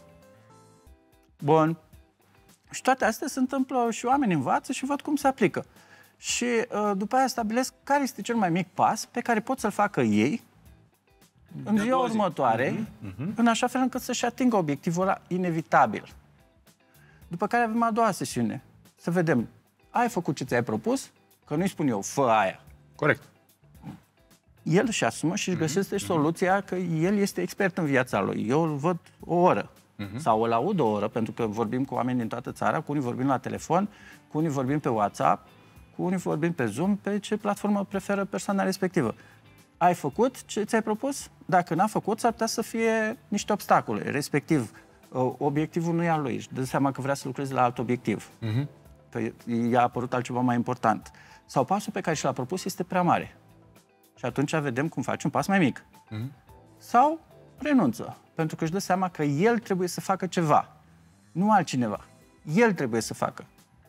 Bun. Și toate astea se întâmplă și oamenii învață și văd cum se aplică. Și după aia stabilesc care este cel mai mic pas pe care pot să-l facă ei în ziua următoare, în așa fel încât să-și atingă obiectivul ăla inevitabil. După care avem a doua sesiune. Să vedem, ai făcut ce ți-ai propus? Că nu-i spun eu, fă aia. Corect. El își asumă și își găsește soluția că el este expert în viața lui. Eu îl văd o oră. Sau îl aud o oră, pentru că vorbim cu oameni din toată țara, cu unii vorbim la telefon, cu unii vorbim pe WhatsApp, cu unii vorbim pe Zoom, pe ce platformă preferă persoana respectivă. Ai făcut ce ți-ai propus? Dacă n-a făcut, s-ar putea să fie niște obstacole. Respectiv, obiectivul nu e al lui. Își dă seama că vrea să lucreze la alt obiectiv. Că i-a apărut altceva mai important. Sau pasul pe care și l-a propus este prea mare. Și atunci vedem cum faci un pas mai mic. Sau renunță. Pentru că își dă seama că el trebuie să facă ceva. Nu altcineva. El trebuie să facă.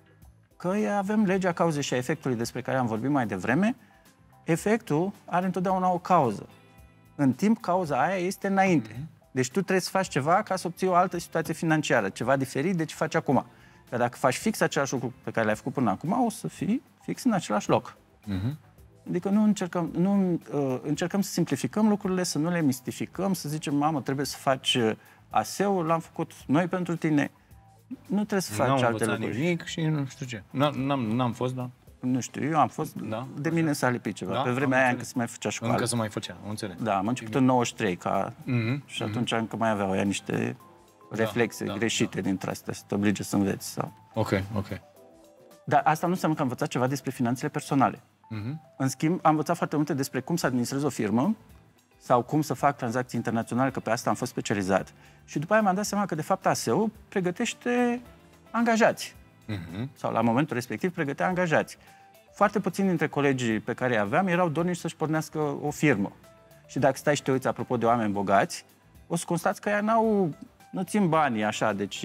Că avem legea cauzei și a efectului despre care am vorbit mai devreme. Efectul are întotdeauna o cauză. În timp, cauza aia este înainte. Deci tu trebuie să faci ceva ca să obții o altă situație financiară, ceva diferit de ce faci acum. Dar dacă faci fix același lucru pe care l-ai făcut până acum, o să fii fix în același loc. Adică nu încercăm să simplificăm lucrurile, să nu le mistificăm, să zicem, mamă, trebuie să faci ASEU, l-am făcut noi pentru tine. Nu trebuie să faci alte lucruri. Nimic și nu știu ce. N-am fost, da. Nu știu, eu am fost, de mine s-a lipit ceva. Da? Pe vremea aia încă se mai făcea școală. Încă se mai făcea, înțeleg. Da, am început în 93 și atunci încă mai aveau ea niște reflexe greșite dintre astea, să te oblige să înveți. Sau... Ok. Dar asta nu înseamnă că am învățat ceva despre finanțele personale. În schimb, am învățat foarte multe despre cum să administrez o firmă sau cum să fac tranzacții internaționale, că pe asta am fost specializat. Și după aia mi-am dat seama că, de fapt, ASEU pregătește angajați. Sau, la momentul respectiv, pregătea angajați. Foarte puțini dintre colegii pe care îi aveam erau dornici să-și pornească o firmă. Și dacă stai și te uiți, apropo de oameni bogați, o să constați că ea nu țin banii așa, deci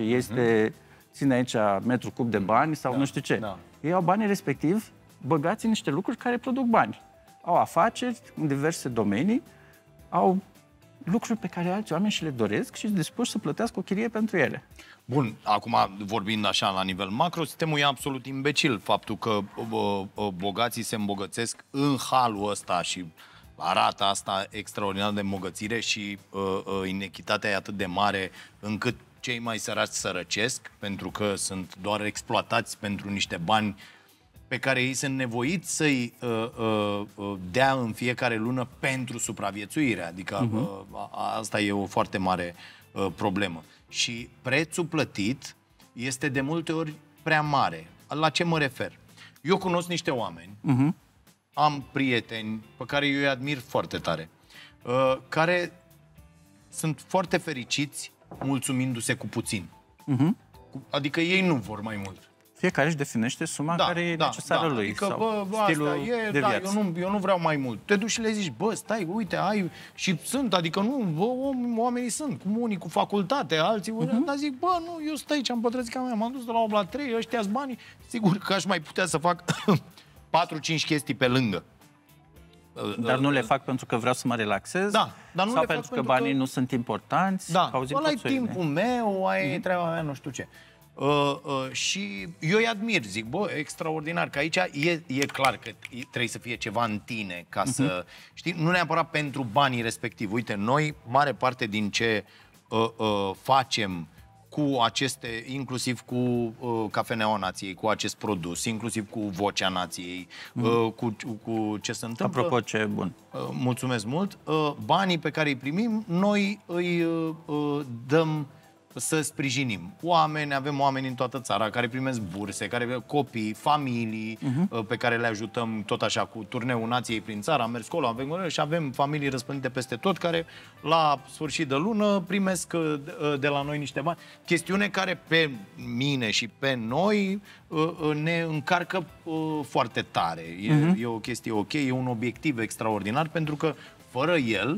ține aici metru cub de bani sau nu știu ce. Ei au banii respectiv băgați în niște lucruri care produc bani. Au afaceri în diverse domenii, au lucruri pe care alți oameni și le doresc și sunt dispuși să plătească o chirie pentru ele. Bun, acum vorbind așa la nivel macro, sistemul e absolut imbecil. Faptul că bogații se îmbogățesc în halul ăsta și la rata asta extraordinară de îmbogățire și inechitatea e atât de mare încât cei mai săraci sărăcesc, pentru că sunt doar exploatați pentru niște bani pe care ei sunt nevoiți să-i dea în fiecare lună pentru supraviețuire. Adică asta e o foarte mare problemă. Și prețul plătit este de multe ori prea mare. La ce mă refer? Eu cunosc niște oameni, am prieteni pe care eu îi admir foarte tare, care sunt foarte fericiți mulțumindu-se cu puțin. Adică ei nu vor mai mult. Fiecare își definește suma care e necesară lui. Adică, sau stilul asta e, de viață. Eu nu vreau mai mult. Te duci și le zici, stai, uite, ai... Și sunt, adică oamenii sunt, unii cu facultate, alții, dar zic, nu, eu stai aici, am pătrățica mea, m-am dus de la 8 la 3, ăștia-s banii, sigur că aș mai putea să fac 4-5 chestii pe lângă. Dar nu le fac pentru că vreau să mă relaxez? Dar nu sau le pentru că banii nu sunt importanți? ăla e timpul meu, e treaba mea, nu știu ce. Și eu îi admir, zic, extraordinar, că aici e clar că trebuie să fie ceva în tine ca să, știi, nu neapărat pentru banii respectiv. Uite, noi, mare parte din ce facem cu aceste, inclusiv cu Cafeneaua Nației, cu acest produs, inclusiv cu Vocea Nației, cu ce se întâmplă. Apropo, ce bun. Mulțumesc mult. Banii pe care îi primim, noi îi dăm să sprijinim oameni, avem oameni în toată țara care primesc burse, copii, familii pe care le ajutăm tot așa cu turneul Nației prin țară, am mers acolo, și avem familii răspândite peste tot care la sfârșit de lună primesc de la noi niște bani. Chestiune care pe mine și pe noi ne încarcă foarte tare. E o chestie ok, e un obiectiv extraordinar pentru că fără el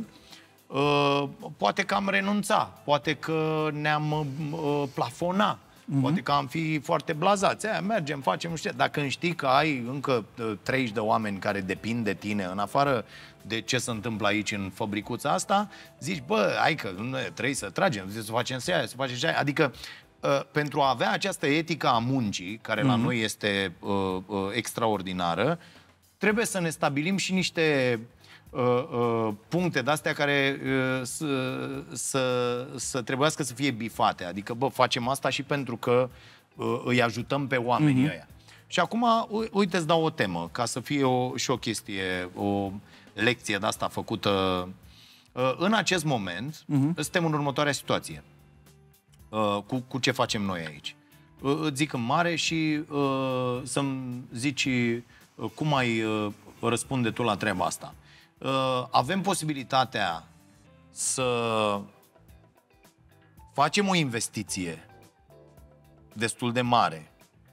poate că am renunțat, poate că ne-am plafona, poate că am fi foarte blazați. Mergem, facem, nu știu. Dacă când știi că ai încă 30 de oameni care depind de tine, în afară de ce se întâmplă aici în fabricuța asta, zici, hai că trebuie să tragem, să facem să facem și aia. Adică pentru a avea această etică a muncii, care la noi este extraordinară, trebuie să ne stabilim și niște puncte de-astea care să trebuiască să fie bifate. Adică, facem asta și pentru că îi ajutăm pe oamenii ăia. Și acum, uite, îți dau o temă, ca să fie și o chestie, o lecție de-asta făcută. În acest moment, suntem în următoarea situație. Cu ce facem noi aici. Îți zic în mare și să-mi zici cum ai răspunde tu la treaba asta. Avem posibilitatea să facem o investiție destul de mare,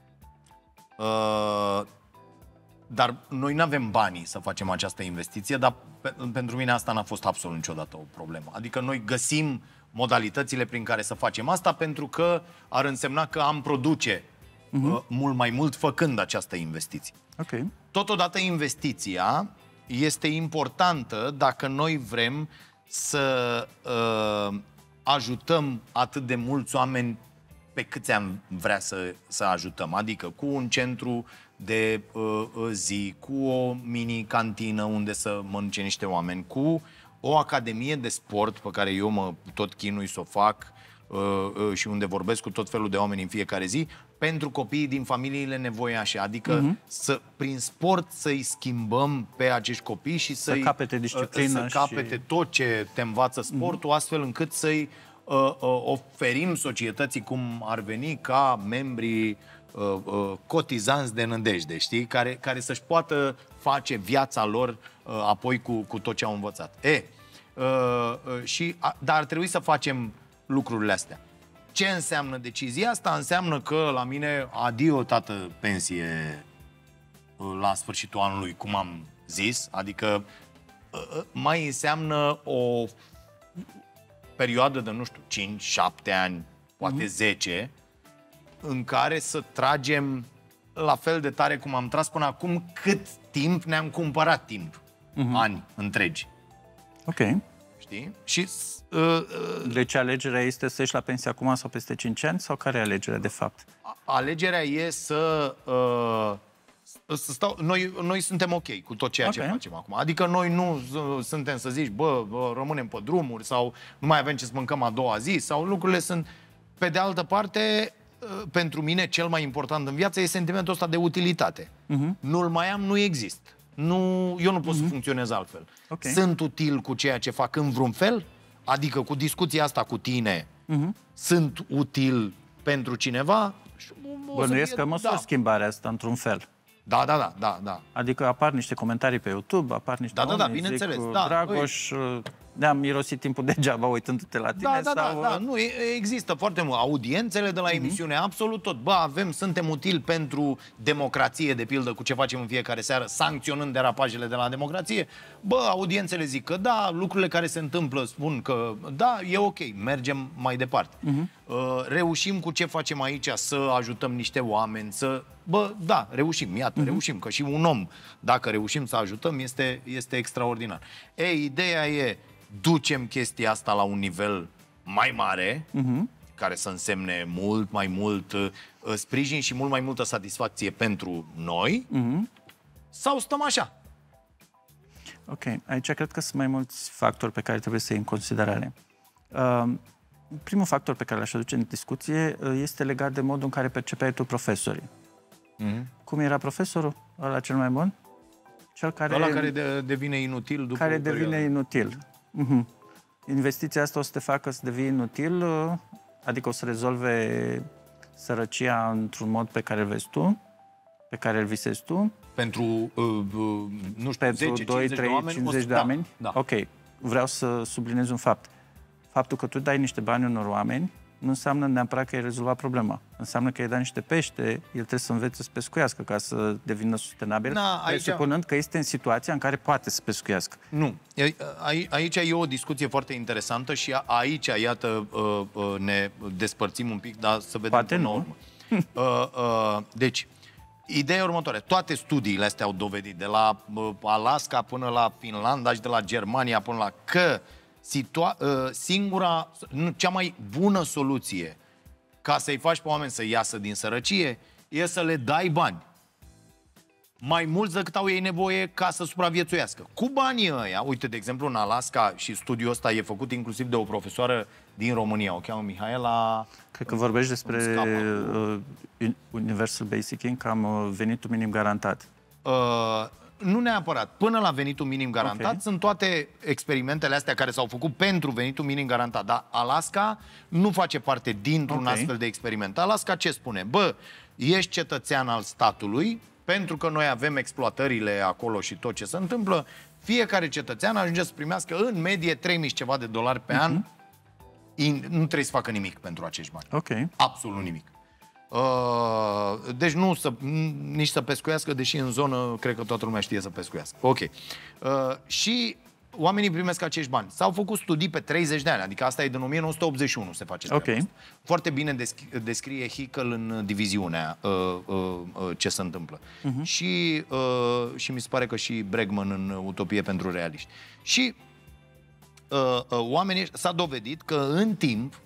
dar noi nu avem banii să facem această investiție, dar pentru mine asta n-a fost absolut niciodată o problemă. Adică noi găsim modalitățile prin care să facem asta pentru că ar însemna că am produce mult mai mult făcând această investiție. Okay. Totodată investiția este importantă dacă noi vrem să ajutăm atât de mulți oameni pe câți am vrea să ajutăm. Adică cu un centru de zi, cu o mini-cantină unde să mănânce niște oameni, cu o academie de sport pe care eu mă tot chinui să o fac și unde vorbesc cu tot felul de oameni în fiecare zi, pentru copiii din familiile nevoiașe. Adică prin sport să-i schimbăm pe acești copii și să capete disciplină, să capete tot ce te învață sportul, astfel încât să-i oferim societății cum ar veni ca membrii cotizanți de nădejde, știi? Care să-și poată face viața lor apoi cu tot ce au învățat. Dar ar trebui să facem lucrurile astea. Ce înseamnă decizia asta? Înseamnă că la mine, adio, tată, pensie la sfârșitul anului, cum am zis, adică mai înseamnă o perioadă de, nu știu, 5, 7 ani, poate 10, în care să tragem la fel de tare cum am tras până acum, cât timp ne-am cumpărat timp. Ani întregi. Ok. Știi? Și Deci alegerea este să ieși la pensie acum sau peste 5 ani? Sau care e alegerea, de fapt? alegerea e să stau... Noi suntem ok cu tot ceea ce facem acum. Adică noi nu suntem să zici, rămânem pe drumuri sau nu mai avem ce să mâncăm a doua zi sau lucrurile sunt... Pe de altă parte, pentru mine, cel mai important în viață e sentimentul ăsta de utilitate. Nu-l mai am, nu există. Eu nu pot să funcționez altfel. Sunt util cu ceea ce fac în vreun fel? Adică cu discuția asta cu tine, sunt util pentru cineva? Bănuiesc că măsură schimbarea asta într-un fel. Da. Adică apar niște comentarii pe YouTube, apar niște oameni, bineînțeles. Zic, Dragoș, ne-am mirosit timpul degeaba uitându-te la tine. Da. Nu, există foarte mult. Audiențele de la emisiune, absolut tot. Suntem utili pentru democrație, de pildă, cu ce facem în fiecare seară, sancționând derapajele de la democrație. Audiențele zic că da, lucrurile care se întâmplă spun că da, e ok, mergem mai departe. Reușim cu ce facem aici să ajutăm niște oameni, da, reușim, iată, reușim, că și un om, dacă reușim să ajutăm, este extraordinar. Ideea e, ducem chestia asta la un nivel mai mare, care să însemne mult mai mult sprijin și mult mai multă satisfacție pentru noi, sau stăm așa? Ok, aici cred că sunt mai mulți factori pe care trebuie să iei în considerare. Primul factor pe care l-aș aduce în discuție este legat de modul în care percepeai tu profesorii. Cum era profesorul ăla cel mai bun? Ăla care devine inutil după care devine inutil. Investiția asta o să te facă să devii inutil, adică o să rezolve sărăcia într-un mod pe care îl vezi tu, pe care îl visezi tu. Pentru, nu știu, pentru 10, 2, 3, 50 de oameni? Da. Ok, vreau să subliniez un fapt. Faptul că tu dai niște bani unor oameni nu înseamnă neapărat că ai rezolvat problema. Înseamnă că îi dai niște pește, el trebuie să învețe să pescuiască ca să devină sustenabil, presupunând că este în situația în care poate să pescuiască. Nu. Aici e o discuție foarte interesantă și aici, iată, ne despărțim un pic, dar să vedem poate până la urmă. Deci, ideea următoare. Toate studiile astea au dovedit, de la Alaska până la Finlanda și de la Germania până la cea mai bună soluție ca să-i faci pe oameni să iasă din sărăcie e să le dai bani. Mai mulți decât au ei nevoie ca să supraviețuiască. Cu banii ăia, uite, de exemplu, în Alaska, și studiul ăsta e făcut inclusiv de o profesoară din România, o cheamă Mihaela... Cred că vorbești despre Universal Basic Income, venitul minim garantat. Nu neapărat. Până la venitul minim garantat sunt toate experimentele astea care s-au făcut pentru venitul minim garantat. Dar Alaska nu face parte dintr-un astfel de experiment. Alaska ce spune? Ești cetățean al statului, pentru că noi avem exploatările acolo și tot ce se întâmplă, fiecare cetățean ajunge să primească în medie 3.000 ceva de dolari pe an. Nu trebuie să facă nimic pentru acești bani. Absolut nimic. Deci nici să pescuiască, deși în zonă cred că toată lumea știe să pescuiască. Și oamenii primesc acești bani. S-au făcut studii pe 30 de ani, adică asta e din 1981 se face treaba asta. Foarte bine descrie Hickel în Diviziunea ce se întâmplă. Și mi se pare că și Bregman în Utopie pentru realiști. Și oamenii, s-a dovedit că în timp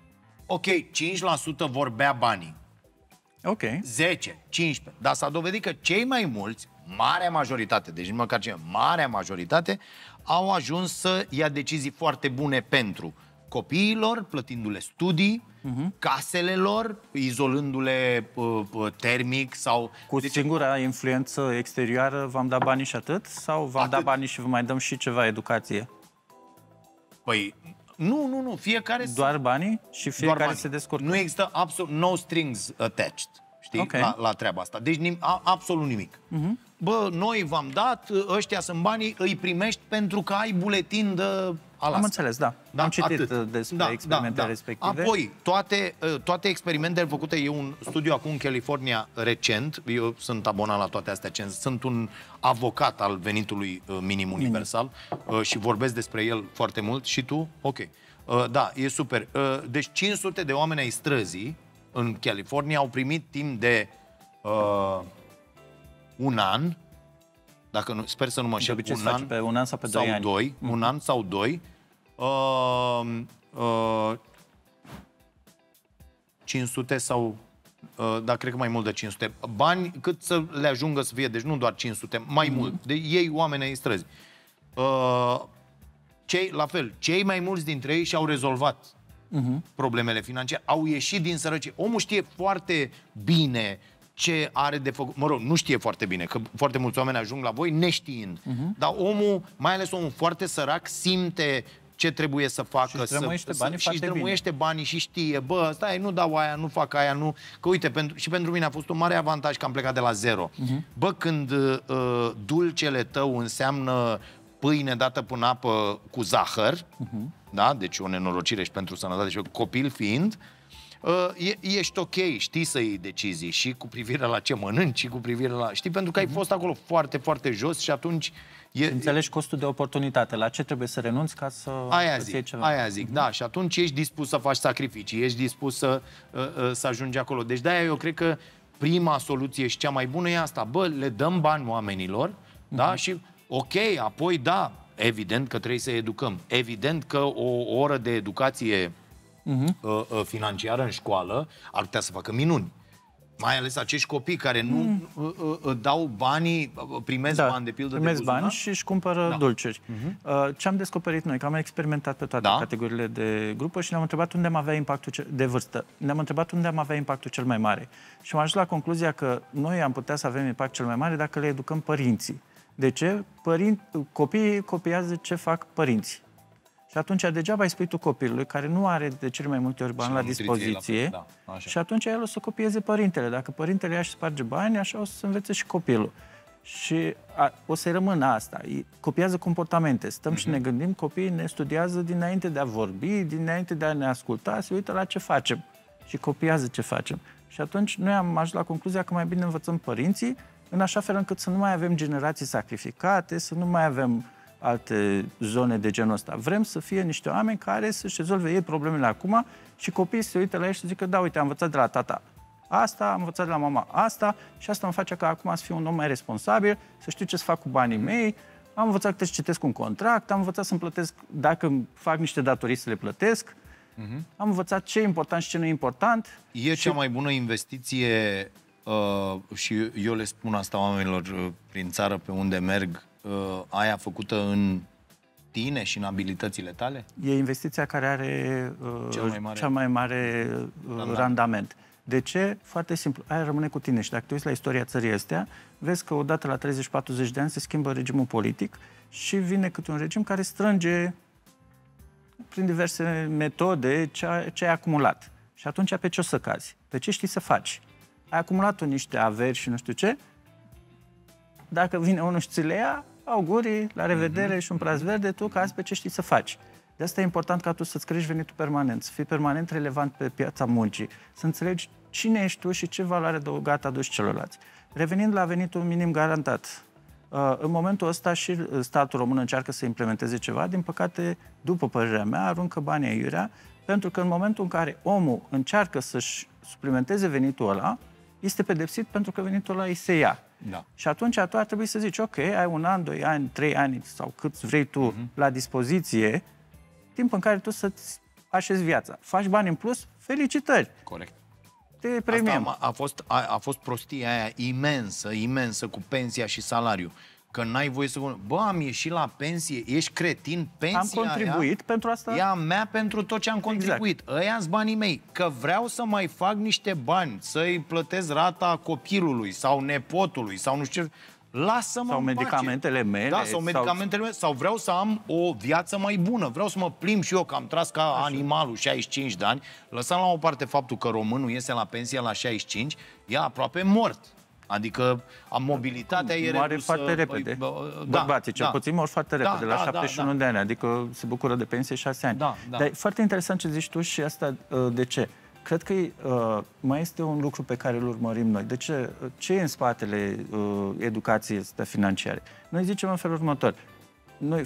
5% vor bea banii. 10, 15. Dar s-a dovedit că cei mai mulți, marea majoritate, deci nu măcar marea majoritate, au ajuns să ia decizii foarte bune pentru copiilor, plătindu-le studii, casele lor, izolându-le termic sau... Cu singura influență exterioară v-am dat banii și atât? Sau v-am dat banii și vă mai dăm și ceva educație? Păi... Nu, fiecare... Doar banii? Și fiecare se descurcă? Nu există absolut no strings attached, știi, la treaba asta. Deci absolut nimic. Noi v-am dat, ăștia sunt banii, îi primești pentru că ai buletin de Alaska. Am înțeles, da. Am citit despre experimentele respective. Apoi, toate experimentele făcute, e un studiu acum în California recent, eu sunt abonat la toate astea, sunt un avocat al venitului minim universal și vorbesc despre el foarte mult. Și tu? Da, e super. Deci 500 de oameni ai străzii în California au primit timp de un an, dacă nu, sper să nu mă înșel, un an sau 2, un an sau 2, 500 sau... dar cred că mai mult de 500. Bani cât să le ajungă să fie, deci nu doar 500, mai mult. De ei oameni ai străzi. La fel, cei mai mulți dintre ei și-au rezolvat problemele financiare, au ieșit din sărăcie. Omul știe foarte bine ce are de făcut. Mă rog, nu știe foarte bine, că foarte mulți oameni ajung la voi neștiind. Dar omul, mai ales omul foarte sărac, simte ce trebuie să facă. Și strămuiește banii și știe, bă, stai, nu dau aia, nu fac aia, nu... Că uite, și pentru mine a fost un mare avantaj că am plecat de la zero. Bă, când dulcele tău înseamnă pâine dată până apă cu zahăr, da? Deci o nenorocire și pentru sănătate și copil fiind, ești ok, știi să iei decizii și cu privire la ce mănânci și cu privire la... Știi, pentru că ai fost acolo foarte, foarte jos și atunci... Înțelegi costul de oportunitate, la ce trebuie să renunți ca să iei ceva. Aia zic, da, și atunci ești dispus să faci sacrificii, ești dispus să ajungi acolo. Deci de-aia eu cred că prima soluție și cea mai bună e asta, bă, le dăm bani oamenilor, da, și ok, apoi da, evident că trebuie să educăm, evident că o oră de educație financiară în școală ar putea să facă minuni. Mai ales acești copii care nu dau banii, primesc bani de pildă primesc bani și își cumpără dulciuri. Ce am descoperit noi? Că am experimentat pe toate categoriile de grupă și ne-am întrebat unde am avea impactul de vârstă. Ne-am întrebat unde am avea impactul cel mai mare. Și am ajuns la concluzia că noi am putea să avem impact cel mai mare dacă le educăm părinții. De ce? Copiii copiază ce fac părinții. Și atunci degeaba îi spui tu copilului, care nu are de cele mai multe ori bani la dispoziție, și atunci el o să copieze părintele. Dacă părintele ia și sparge bani, așa o să învețe și copilul. Și o să-i rămână asta. Copiază comportamente. Stăm și ne gândim, copiii ne studiază dinainte de a vorbi, dinainte de a ne asculta, se uită la ce facem și copiază ce facem. Și atunci noi am ajuns la concluzia că mai bine învățăm părinții, în așa fel încât să nu mai avem generații sacrificate, să nu mai avem alte zone de genul ăsta. Vrem să fie niște oameni care să-și rezolve ei problemele acum și copiii să se uite la ei și să zică, da, uite, am învățat de la tata asta, am învățat de la mama asta și asta îmi face ca acum să fiu un om mai responsabil, să știu ce să fac cu banii mei, am învățat că să citesc un contract, am învățat să-mi plătesc, dacă fac niște datorii să le plătesc, am învățat ce e important și ce nu e important. E cea mai bună investiție și eu le spun asta oamenilor prin țară pe unde merg, aia făcută în tine și în abilitățile tale? E investiția care are cel mai mare randament. De ce? Foarte simplu. Aia rămâne cu tine și dacă te uiți la istoria țării astea, vezi că odată la 30-40 de ani se schimbă regimul politic și vine câte un regim care strânge prin diverse metode ce ai acumulat. Și atunci pe ce o să cazi? Pe ce știi să faci? Ai acumulat niște averi și nu știu ce, dacă vine unul și ți le ia, augurii, la revedere și un praz verde, tu cazi pe ce știi să faci. De asta e important ca tu să-ți crești venitul permanent, să fii permanent relevant pe piața muncii, să înțelegi cine ești tu și ce valoare adăugată aduci celorlalți. Revenind la venitul minim garantat, în momentul ăsta și statul român încearcă să implementeze ceva, din păcate, după părerea mea, aruncă banii aiurea, pentru că în momentul în care omul încearcă să-și suplimenteze venitul ăla, este pedepsit pentru că venitul ăla îi se ia. Da. Și atunci tu ar trebui să zici, ok, ai 1 an, 2 ani, 3 ani sau cât vrei tu la dispoziție, timp în care tu să-ți așezi viața. Faci bani în plus, felicitări! Corect. Te premiem. Asta a fost prostia aia imensă cu pensia și salariu. Că n-ai voie să... Bă, am ieșit la pensie, ești cretin, pensia am contribuit pentru asta? E a mea pentru tot ce am contribuit. Exact. Ăia-s banii mei. Că vreau să mai fac niște bani, să-i plătesc rata copilului sau nepotului sau nu știu ce... Lasă-mă sau medicamentele mele. Da, sau medicamentele mele. Sau vreau să am o viață mai bună. Vreau să mă plimb și eu, că am tras ca animalul 65 de ani. Lăsăm la o parte faptul că românul iese la pensie la 65, e aproape mort. Adică mobilitatea e redusă. Moare foarte repede. Bărbații, cel puțin, mor foarte repede, la 71 de ani. Adică se bucură de pensie 6 ani. Dar e foarte interesant ce zici tu și asta de ce? Cred că mai este un lucru pe care îl urmărim noi. De ce? Ce e în spatele educației astea financiare? Noi zicem în felul următor. Noi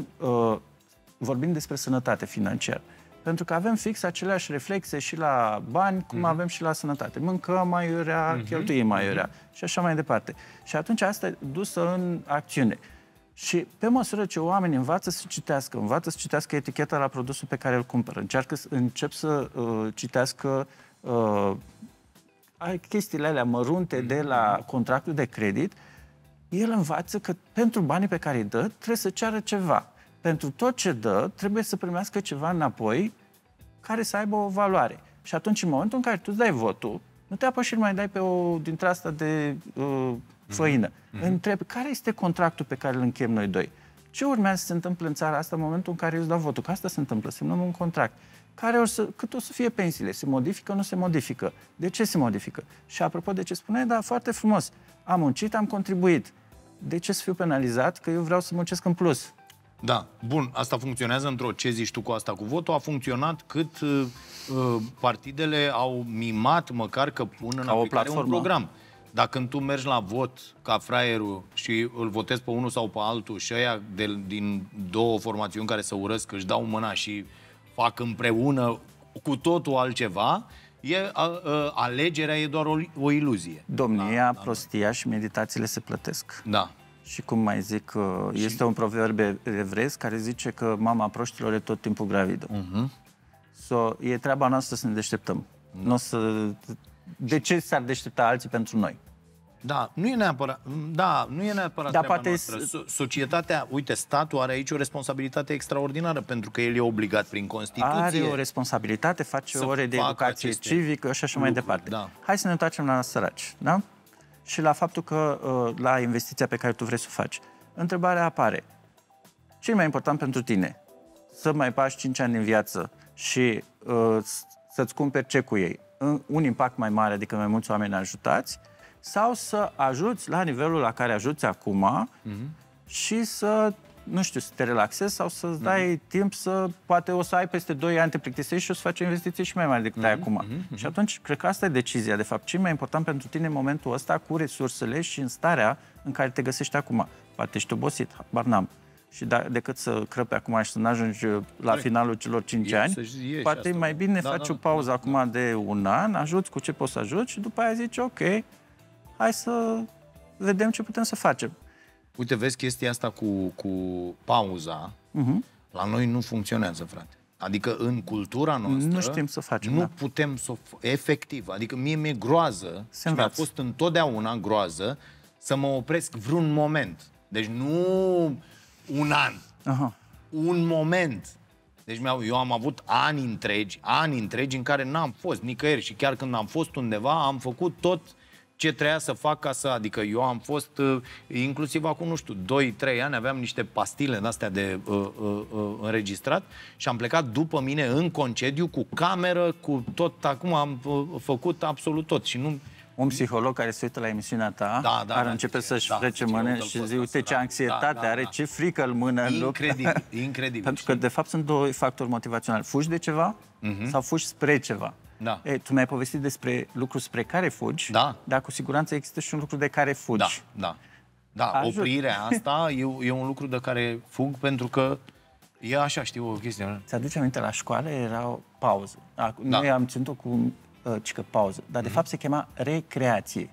vorbim despre sănătate financiară. Pentru că avem fix aceleași reflexe și la bani, cum avem și la sănătate. Mâncăm aiurea, cheltuim aiurea și așa mai departe. Și atunci asta e dusă în acțiune. Și pe măsură ce oamenii învață să citească eticheta la produsul pe care îl cumpără, încep să citească chestiile alea mărunte de la contractul de credit, el învață că pentru banii pe care îi dă trebuie să ceară ceva. Pentru tot ce dă trebuie să primească ceva înapoi care să aibă o valoare. Și atunci, în momentul în care tu îți dai votul, nu te apuci și mai dai pe o dintre asta de făină. Întrebi, care este contractul pe care îl încheiem noi doi? Ce urmează să se întâmple în țara asta în momentul în care eu îți dau votul? Că asta se întâmplă, semnăm un contract. Cât o să fie pensiile? Se modifică, nu se modifică? De ce se modifică? Și apropo de ce spuneai, da, foarte frumos. Am muncit, am contribuit. De ce să fiu penalizat? Că eu vreau să muncesc în plus. Da, bun, asta funcționează ce zici tu cu asta cu votul, a funcționat cât partidele au mimat măcar că pun în aplicare un program. Dacă când tu mergi la vot ca fraierul și îl votezi pe unul sau pe altul și ăia din două formațiuni care se urăsc își dau mâna și fac împreună cu totul altceva, alegerea e doar o iluzie. Domnia, prostia și meditațiile se plătesc. Da. Și cum mai zic, este un proverb evresc care zice că mama proștilor e tot timpul gravidă. E treaba noastră să ne deșteptăm. De ce s-ar deștepta alții pentru noi? Da, nu e neapărat treaba noastră. Societatea, uite, statul are aici o responsabilitate extraordinară, pentru că el e obligat prin Constituție. Are o responsabilitate, face ore de educație civică și așa mai departe. Da. Hai să ne întoarcem la săraci, da? Și la faptul că, la investiția pe care tu vrei să o faci. Întrebarea apare. Ce e mai important pentru tine? Să mai pași 5 ani în viață și să-ți cumperi ce cu ei? Un impact mai mare, adică mai mulți oameni ajutați? Sau să ajuți la nivelul la care ajuți acum și să, nu știu, să te relaxezi sau să-ți dai timp poate o să ai peste 2 ani, te plictisești și o să faci o investiție și mai mare decât ai acum. Și atunci, cred că asta e decizia, de fapt, ce e mai important pentru tine în momentul ăsta, cu resursele și în starea în care te găsești acum. Poate ești obosit, habar n-am. Și decât să crăpi acum și să n-ajungi la finalul celor 5 ani, poate mai bine faci o pauză acum de un an, ajuți cu ce poți să ajuți și după aia zici, ok, hai să vedem ce putem să facem. Uite, vezi chestia asta cu pauza, la noi nu funcționează, frate. Adică în cultura noastră nu știm să facem, nu putem să efectiv. Adică mie mi-e groază, și mi-a fost întotdeauna groază să mă opresc vreun moment. Deci nu un an, un moment. Deci eu am avut ani întregi în care n-am fost nicăieri și chiar când am fost undeva am făcut tot ce trebuia să fac ca să... Adică eu am fost, inclusiv acum, nu știu, 2-3 ani, aveam niște pastile de-astea de înregistrat și am plecat după mine în concediu, cu cameră, cu tot. Acum am făcut absolut tot și nu... Un psiholog care se uită la emisiunea ta ar începe să-și frece mână și zice, uite ce anxietate are, ce frică în mână. Incredibil. Pentru că, de fapt, sunt 2 factori motivaționali. Fugi de ceva sau fugi spre ceva. Da. Tu mi-ai povestit despre lucruri spre care fugi, dar cu siguranță există și un lucru de care fugi. Da, oprirea asta e un lucru de care fug pentru că e așa, știu, o chestie. Ți-aduce aminte, la școală era o pauză. Noi am ținut-o cu pauză, dar de fapt se chema recreație.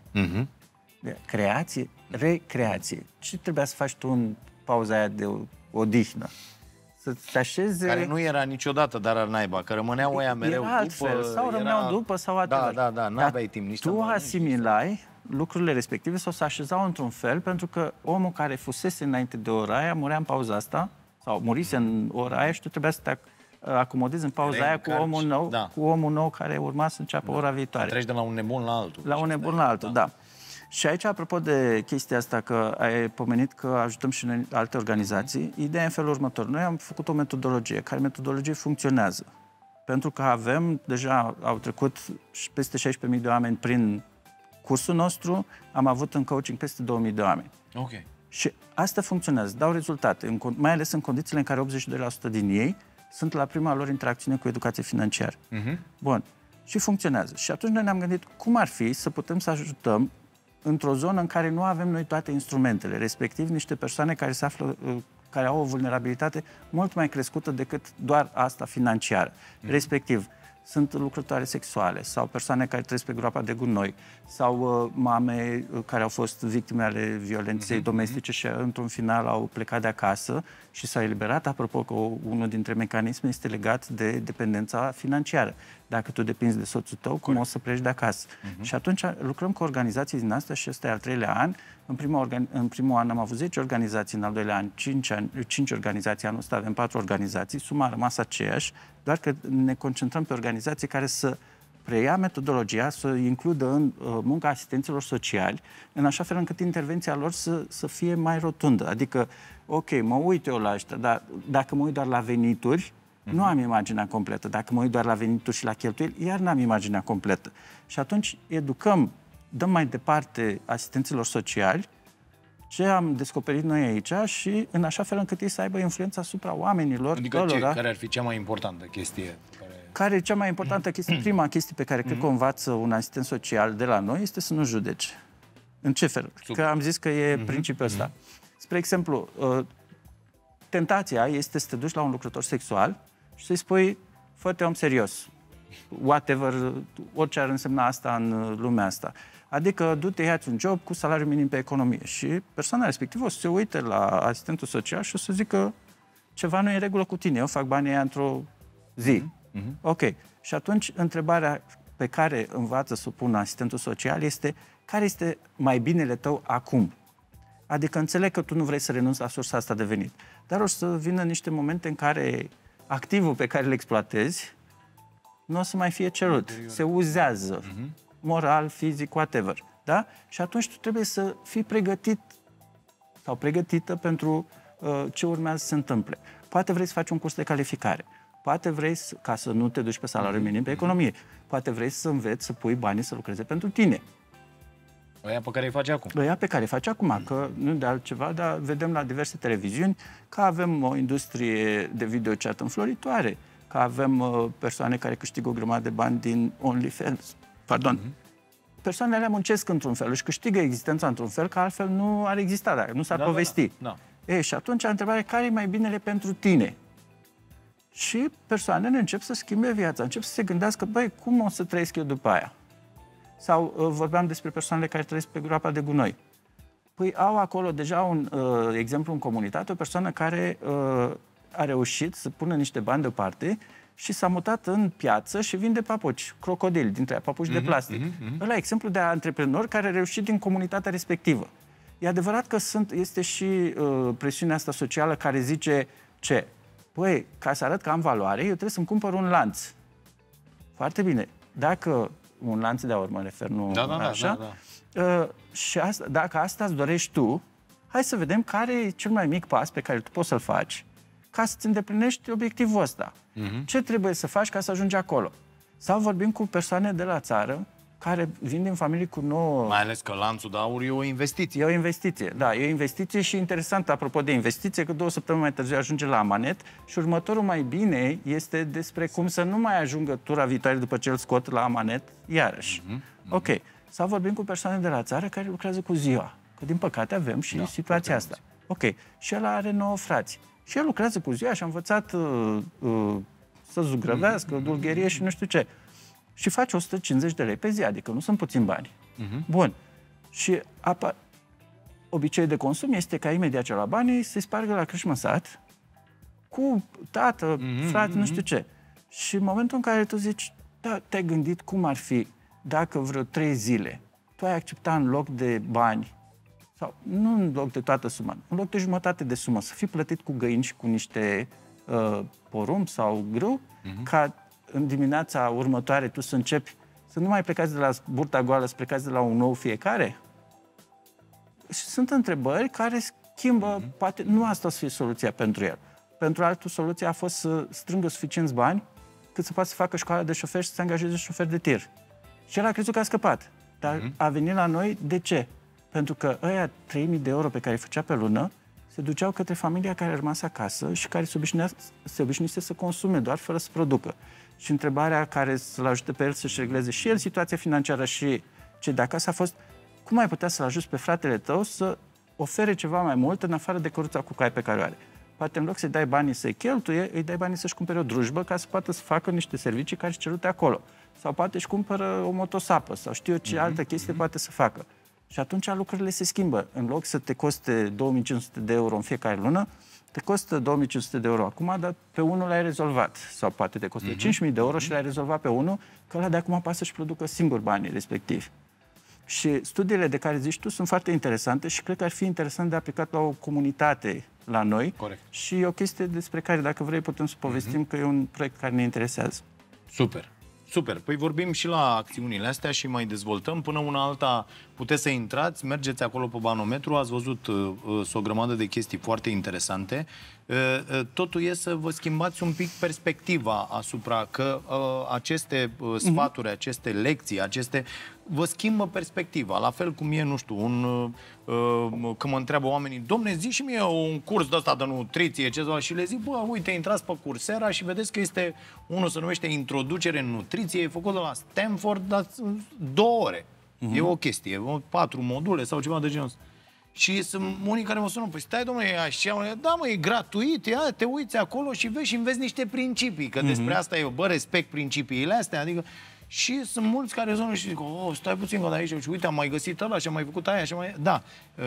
Creație, recreație. Ce trebuia să faci tu în pauza aia de odihnă? Să-ți așezi... Care nu era niciodată, dar ar naiba, că rămâneau ăia mereu era altfel, după... sau rămâneau după, sau atât. Da, n-aveai timp nici tu asimilai lucrurile respective sau se așezau într-un fel, pentru că omul care fusese înainte de ora aia murea în pauza asta, sau murise în ora aia și tu trebuia să te acomodezi în pauza aia cu omul nou care urma să înceapă ora viitoare. Treci de la un nebun la altul. La un nebun la altul, da. Și aici, apropo de chestia asta, că ai pomenit că ajutăm și în alte organizații, ideea e în felul următor. Noi am făcut o metodologie, care metodologie funcționează. Pentru că deja au trecut peste 16.000 de oameni prin cursul nostru, am avut în coaching peste 2.000 de oameni. Ok. Și asta funcționează, dau rezultate, mai ales în condițiile în care 82% din ei sunt la prima lor interacțiune cu educație financiară. Bun. Și funcționează. Și atunci noi ne-am gândit cum ar fi să putem să ajutăm într-o zonă în care nu avem noi toate instrumentele, respectiv niște persoane care se află, care au o vulnerabilitate mult mai crescută decât doar asta financiară. Respectiv, sunt lucrătoare sexuale sau persoane care trăiesc pe groapa de gunoi sau mame care au fost victime ale violenței domestice și într-un final au plecat de acasă și s-au eliberat. Apropo că unul dintre mecanisme este legat de dependența financiară. Dacă tu depinzi de soțul tău, cum o să pleci de acasă? Și atunci lucrăm cu organizații din astea și ăsta e al 3-lea an. În primul an am avut 10 organizații, în al 2-lea an 5 organizații, anul ăsta avem 4 organizații, suma a rămas aceeași, doar că ne concentrăm pe organizații care să preia metodologia, să o includă în munca asistenților sociali, în așa fel încât intervenția lor să fie mai rotundă. Adică, ok, mă uit eu la ăștia, dar dacă mă uit doar la venituri, nu am imaginea completă. Dacă mă uit doar la venituri și la cheltuieli, iar n-am imaginea completă. Și atunci educăm, dăm mai departe asistenților sociali ce am descoperit noi aici și în așa fel încât ei să aibă influența asupra oamenilor. Adică care ar fi cea mai importantă chestie? Care e cea mai importantă chestie? Prima chestie pe care cred că o învață un asistent social de la noi este să nu judece. În ce fel? Super. Că am zis că e principiul ăsta. Spre exemplu, tentația este să te duci la un lucrător sexual și să-i spui, fă-te om serios. Whatever, orice ar însemna asta în lumea asta. Adică du-te, ia-ți un job cu salariu minim pe economie. Și persoana respectivă o să se uite la asistentul social și o să zică ceva nu e în regulă cu tine, eu fac banii aia într-o zi. Ok. Și atunci întrebarea pe care învață să o pună asistentul social este care este mai binele tău acum? Adică înțeleg că tu nu vrei să renunți la sursa asta de venit, dar o să vină niște momente în care activul pe care îl exploatezi nu o să mai fie cerut. Se uzează. Moral, fizic, whatever. Da? Și atunci tu trebuie să fii pregătit sau pregătită pentru ce urmează să se întâmple. Poate vrei să faci un curs de calificare. Poate vrei, ca să nu te duci pe salariu minim pe economie. Poate vrei să înveți să pui banii să lucreze pentru tine. Ăia pe care îi faci acum. Ăia pe care îi faci acum, că nu de altceva, dar vedem la diverse televiziuni că avem o industrie de videochat înfloritoare, că avem persoane care câștigă o grămadă de bani din OnlyFans. Pardon. Persoanele alea muncesc într-un fel, își câștigă existența într-un fel, că altfel nu ar exista, dacă nu s-ar povesti. Da. Ei, și atunci întrebarea care e mai binele pentru tine? Și persoanele încep să schimbe viața, încep să se gândească, băi, cum o să trăiesc eu după aia? Sau vorbeam despre persoanele care trăiesc pe groapa de gunoi. Păi au acolo deja un exemplu în comunitate, o persoană care a reușit să pună niște bani deoparte și s-a mutat în piață și vinde papuci, crocodili, dintre papuci de plastic. Ăla e exemplu de antreprenor care a reușit din comunitatea respectivă. E adevărat că este și presiunea asta socială care zice ce? Păi, ca să arăt că am valoare, eu trebuie să-mi cumpăr un lanț. Foarte bine. Dacă un lanț de aur, mă refer, nu așa. Și asta, dacă asta îți dorești tu, hai să vedem care e cel mai mic pas pe care tu poți să-l faci ca să-ți îndeplinești obiectivul ăsta. Ce trebuie să faci ca să ajungi acolo? Sau vorbim cu persoane de la țară care vin din familii cu nouă... Mai ales că lanțul de aur e o investiție. E o investiție, da, e o investiție și interesant, apropo de investiție, că 2 săptămâni mai târziu ajunge la Amanet și următorul mai bine este despre cum să nu mai ajungă tura viitoare după ce îl scot la Amanet iarăși. Ok. Sau vorbim cu persoane de la țară care lucrează cu ziua, că din păcate avem și situația asta. Ok. Și el are 9 frați. Și el lucrează cu ziua și a învățat să zugrăvească, dulgherie și nu știu ce. Și face 150 de lei pe zi, adică nu sunt puțini bani. Bun. Și obiceiul de consum este ca imediat ce la banii să-i spargă la crâșmă sat cu tată, frate, nu știu ce. Și în momentul în care tu zici, da, te-ai gândit cum ar fi dacă vreo 3 zile tu ai accepta în loc de bani, sau nu în loc de toată suma, în loc de jumătate de sumă, să fii plătit cu găini și cu niște porumb sau grâu, ca în dimineața următoare tu să începi să nu mai plecați de la burta goală, să plecați de la un nou fiecare? Și sunt întrebări care schimbă, poate nu asta o să fie soluția pentru el. Pentru altul, soluția a fost să strângă suficienți bani cât să poată să facă școala de șofer și să se angajeze șofer de tir. Și el a crezut că a scăpat. Dar a venit la noi, de ce? Pentru că ăia 3.000 de euro pe care îi făcea pe lună se duceau către familia care a rămas acasă și care se obișnuise să consume doar fără să producă. Și întrebarea care să-l ajute pe el să-și regleze și el situația financiară și ce de acasă a fost cum ai putea să-l ajuți pe fratele tău să ofere ceva mai mult în afară de căruța cu cai pe care o are. poate în loc să-i dai banii să-i cheltuie, îi dai banii să-și cumpere o drujbă ca să poată să facă niște servicii care sunt cerute acolo. Sau poate își cumpără o motosapă sau știu eu ce altă chestie poate să facă. Și atunci lucrurile se schimbă. În loc să te coste 2500 de euro în fiecare lună, te costă 2500 de euro acum, dar pe unul l-ai rezolvat. Sau poate te costă 5000 de euro și l-ai rezolvat pe unul, că ăla de acum poate să-și producă singur banii respectivi. Și studiile de care zici tu sunt foarte interesante și cred că ar fi interesant de aplicat la o comunitate la noi. Corect. Și e o chestie despre care, dacă vrei, putem să povestim că e un proiect care ne interesează. Super. Super. Păi vorbim și la acțiunile astea și mai dezvoltăm. Până una alta puteți să intrați, mergeți acolo pe Banometru, ați văzut o grămadă de chestii foarte interesante. Totul e să vă schimbați un pic perspectiva asupra că aceste sfaturi, aceste lecții, vă schimbă perspectiva. La fel cum e, nu știu, când mă întreabă oamenii, domne, zi și mie un curs de ăsta de nutriție, ceva, și le zic, bă, uite, intrați pe Coursera și vedeți că este unul se numește Introducere în nutriție, e făcut de la Stanford, dar 2 ore. E o chestie, 4 module sau ceva de genul ăsta. Și sunt unii care mă sună, păi stai, domnule, e așa, da, mă, e gratuit, ia, te uiți acolo și vezi și înveți niște principii, că despre asta e, bă, respect principiile astea, adică. Și sunt mulți care sună și zic, oh, stai puțin că de aici, și uite, am mai găsit ăla și am mai făcut aia și mai... Da,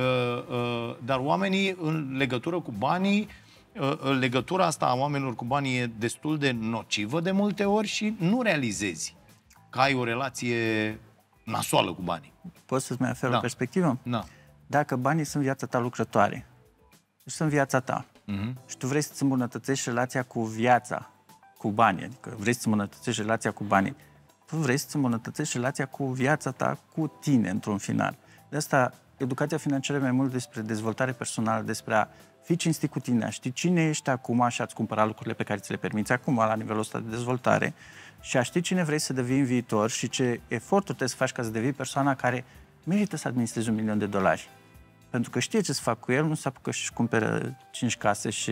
dar oamenii în legătură cu banii, legătura asta a oamenilor cu banii e destul de nocivă de multe ori și nu realizezi că ai o relație nasoală cu banii. Poți să-ți mai oferi o perspectivă? Da. Dacă banii sunt viața ta lucrătoare și sunt viața ta și tu vrei să-ți îmbunătățești relația cu viața, cu banii, adică vrei să-ți îmbunătățești relația cu banii, tu vrei să-ți îmbunătățești relația cu viața ta, cu tine, într-un final. De asta, educația financiară e mai mult despre dezvoltare personală, despre a fi cinstit cu tine, a ști cine ești acum și a-ți cumpăra lucrurile pe care ți le permiți acum, la nivelul ăsta de dezvoltare, și a ști cine vrei să devii în viitor și ce eforturi trebuie să faci ca să devii persoana care merită să administrezi $1.000.000. Pentru că știe ce să fac cu el, nu se apucă și-și cumpără 5 case și...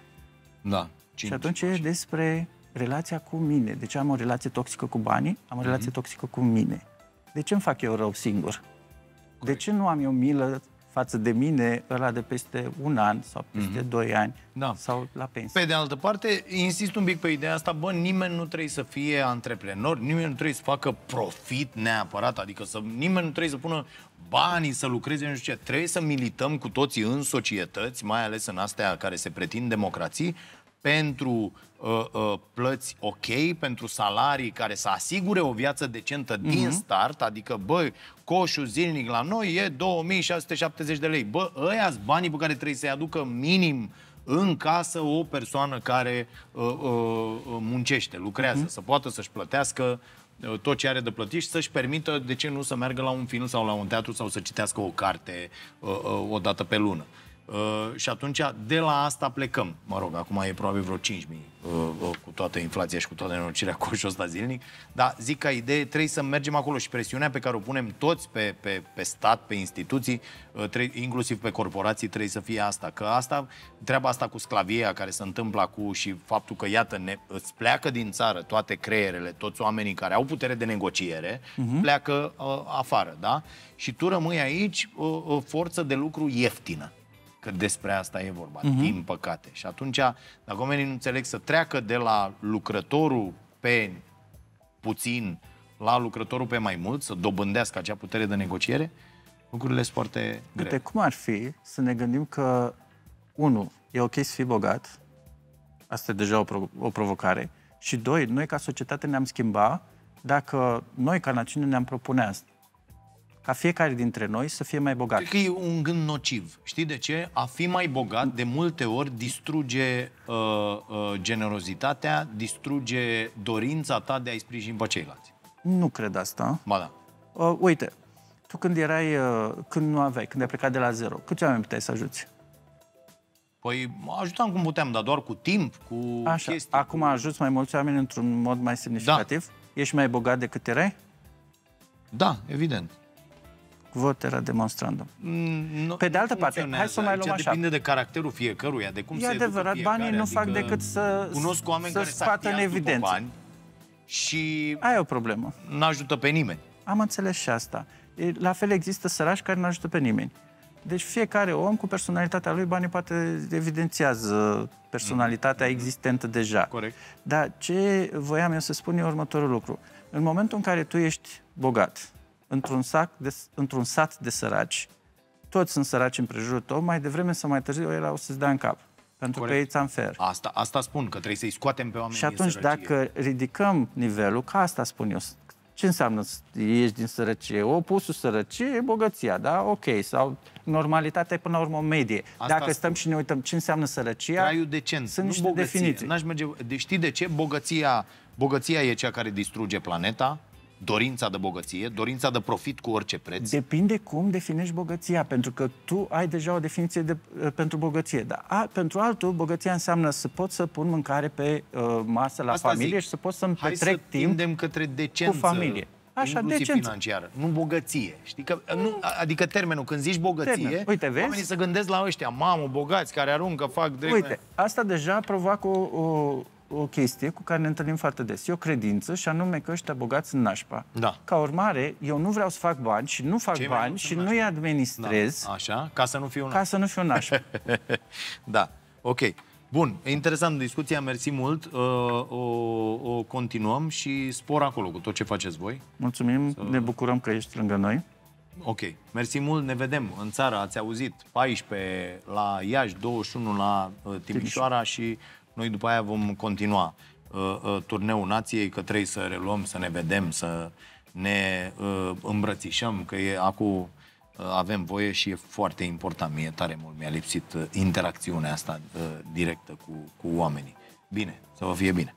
Da. Și atunci e despre relația cu mine. De ce am o relație toxică cu banii? Am o relație toxică cu mine. De ce îmi fac eu rău singur? De ce nu am eu milă față de mine, ăla de peste 1 an sau peste 2 ani sau la pensie? Pe de altă parte, insist un pic pe ideea asta, bă, nimeni nu trebuie să fie antreprenor, nimeni nu trebuie să facă profit neapărat, adică nimeni nu trebuie să pună banii să lucreze, nu știu ce. Trebuie să milităm cu toții în societăți, mai ales în astea care se pretind democrații, pentru plăți ok, pentru salarii care să asigure o viață decentă din start, adică, bă, coșul zilnic la noi e 2670 de lei. Bă, ăia-s banii pe care trebuie să-i aducă minim în casă o persoană care muncește, lucrează, să poată să-și plătească tot ce are de plătit și să-și permită, de ce nu, să meargă la un film sau la un teatru sau să citească o carte o dată pe lună. Și atunci de la asta plecăm. Mă rog, acum e probabil vreo 5.000 cu toată inflația și cu toată nenorocirea coșul ăsta zilnic, dar zic, ca idee trebuie să mergem acolo și presiunea pe care o punem toți pe stat, pe instituții, inclusiv pe corporații, trebuie să fie asta. Că treaba asta cu sclavia care se întâmplă acum și faptul că, iată, îți pleacă din țară toate creierele, toți oamenii care au putere de negociere, pleacă afară, da? Și tu rămâi aici o forță de lucru ieftină. Că despre asta e vorba, din păcate. Și atunci, dacă oamenii nu înțeleg să treacă de la lucrătorul pe puțin la lucrătorul pe mai mult, să dobândească acea putere de negociere, lucrurile sunt foarte grele. Uite, cum ar fi să ne gândim că, 1, e ok să fii bogat, asta e deja o provocare, și 2, noi ca societate ne-am schimbat dacă noi ca națiune ne-am propune asta. Ca fiecare dintre noi să fie mai bogat. Cred că e un gând nociv. Știi de ce? A fi mai bogat de multe ori distruge generozitatea, distruge dorința ta de a-i sprijini pe ceilalți. Nu cred asta. Ba da. Uite, tu când ai plecat de la zero, câți oameni puteai să ajuți? Păi ajutam cum puteam, dar doar cu timp, cu chestii. Acum ajuți mai mulți oameni într-un mod mai semnificativ? Da. Ești mai bogat decât erai? Da, evident. Vot era demonstrandum. Pe de altă parte, hai să mai luăm așa. Depinde de caracterul fiecăruia, de cum se educă fiecare. E adevărat, banii nu fac decât să scoată în evidență. Bani și ai o problemă. Nu ajută pe nimeni. Am înțeles și asta. La fel există sărași care nu ajută pe nimeni. Deci fiecare om cu personalitatea lui, banii poate evidențiază personalitatea existentă deja. Corect. Dar ce voiam eu să spun e următorul lucru. În momentul în care tu ești bogat, într-un sat de săraci, toți sunt săraci împrejurul tău, mai devreme sau mai târziu ăla o să-ți dea în cap. Pentru Corect. că e unfair. Asta spun, că trebuie să-i scoatem pe oameni Și atunci, din sărăcie. dacă ridicăm nivelul, că asta spun eu, ce înseamnă să ieși din sărăcie? Opusul sărăcie e bogăția, da? Ok. Sau normalitatea e până la urmă o medie. Asta Dacă stăm și ne uităm ce înseamnă sărăcia, traiul decent, sunt nu niște bogăție. definiții. N-aș merge... Deci știi de ce? Bogăția e cea care distruge planeta, dorința de bogăție, dorința de profit cu orice preț. Depinde cum definești bogăția, pentru că tu ai deja o definiție pentru bogăție. Dar pentru altul, bogăția înseamnă să pot să pun mâncare pe masă la Asta familie zic. și să pot să-mi Hai petrec să timp tindem către decență, cu familie. Așa, inclusiv decență. financiară, nu bogăție. Știi că, nu, adică termenul, când zici bogăție, Termen. Uite, vezi? oamenii se gândesc la ăștia, mamă, bogați, care aruncă, fac drept. Uite, asta deja provoacă o chestie cu care ne întâlnim foarte des. E o credință și anume că ăștia bogați sunt nașpa. Da. Ca urmare, eu nu vreau să fac bani și nu fac Cei mai bani mulți și sunt nu-i administrez Da. Așa, ca să nu fiu ca să nu fiu nașpa. Da, ok. Bun, e interesant discuția, mersi mult. O continuăm și spor acolo cu tot ce faceți voi. Mulțumim, ne bucurăm că ești lângă noi. Ok, mersi mult, ne vedem în țară, ați auzit, 14 la Iași, 21 la Timișoara și noi după aia vom continua turneul nației, că trebuie să reluăm, să ne vedem, să ne îmbrățișăm, că acum avem voie și e foarte important, mie tare mult mi-a lipsit interacțiunea asta directă cu oamenii. Bine, să vă fie bine!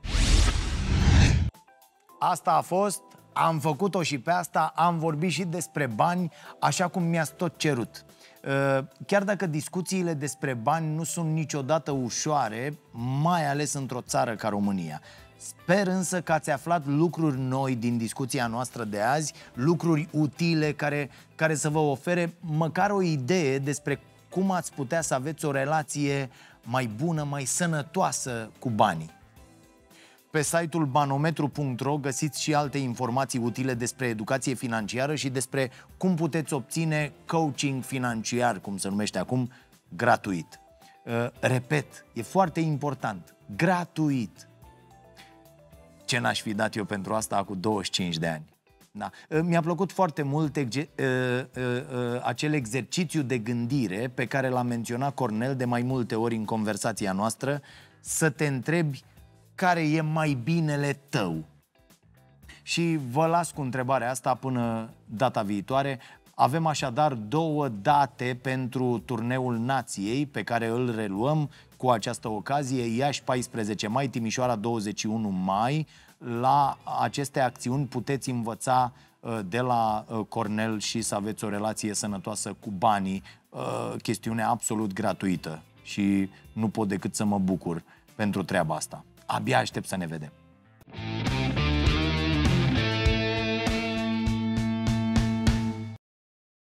Asta a fost, am făcut-o și pe asta, am vorbit și despre bani, așa cum mi-ați tot cerut. Chiar dacă discuțiile despre bani nu sunt niciodată ușoare, mai ales într-o țară ca România. Sper însă că ați aflat lucruri noi din discuția noastră de azi, lucruri utile care să vă ofere măcar o idee despre cum ați putea să aveți o relație mai bună, mai sănătoasă cu banii. Pe site-ul banometru.ro găsiți și alte informații utile despre educație financiară și despre cum puteți obține coaching financiar, cum se numește acum, gratuit. Repet, e foarte important, gratuit. Ce n-aș fi dat eu pentru asta cu 25 de ani? Da. Mi-a plăcut foarte mult acel exercițiu de gândire pe care l-a menționat Cornel de mai multe ori în conversația noastră, să te întrebi care e mai binele tău. Și vă las cu întrebarea asta până data viitoare. Avem așadar 2 date pentru turneul nației pe care îl reluăm cu această ocazie, Iași 14 mai, Timișoara 21 mai. La aceste acțiuni puteți învăța de la Cornel și să aveți o relație sănătoasă cu banii, chestiune absolut gratuită și nu pot decât să mă bucur pentru treaba asta. Abia aștept să ne vedem.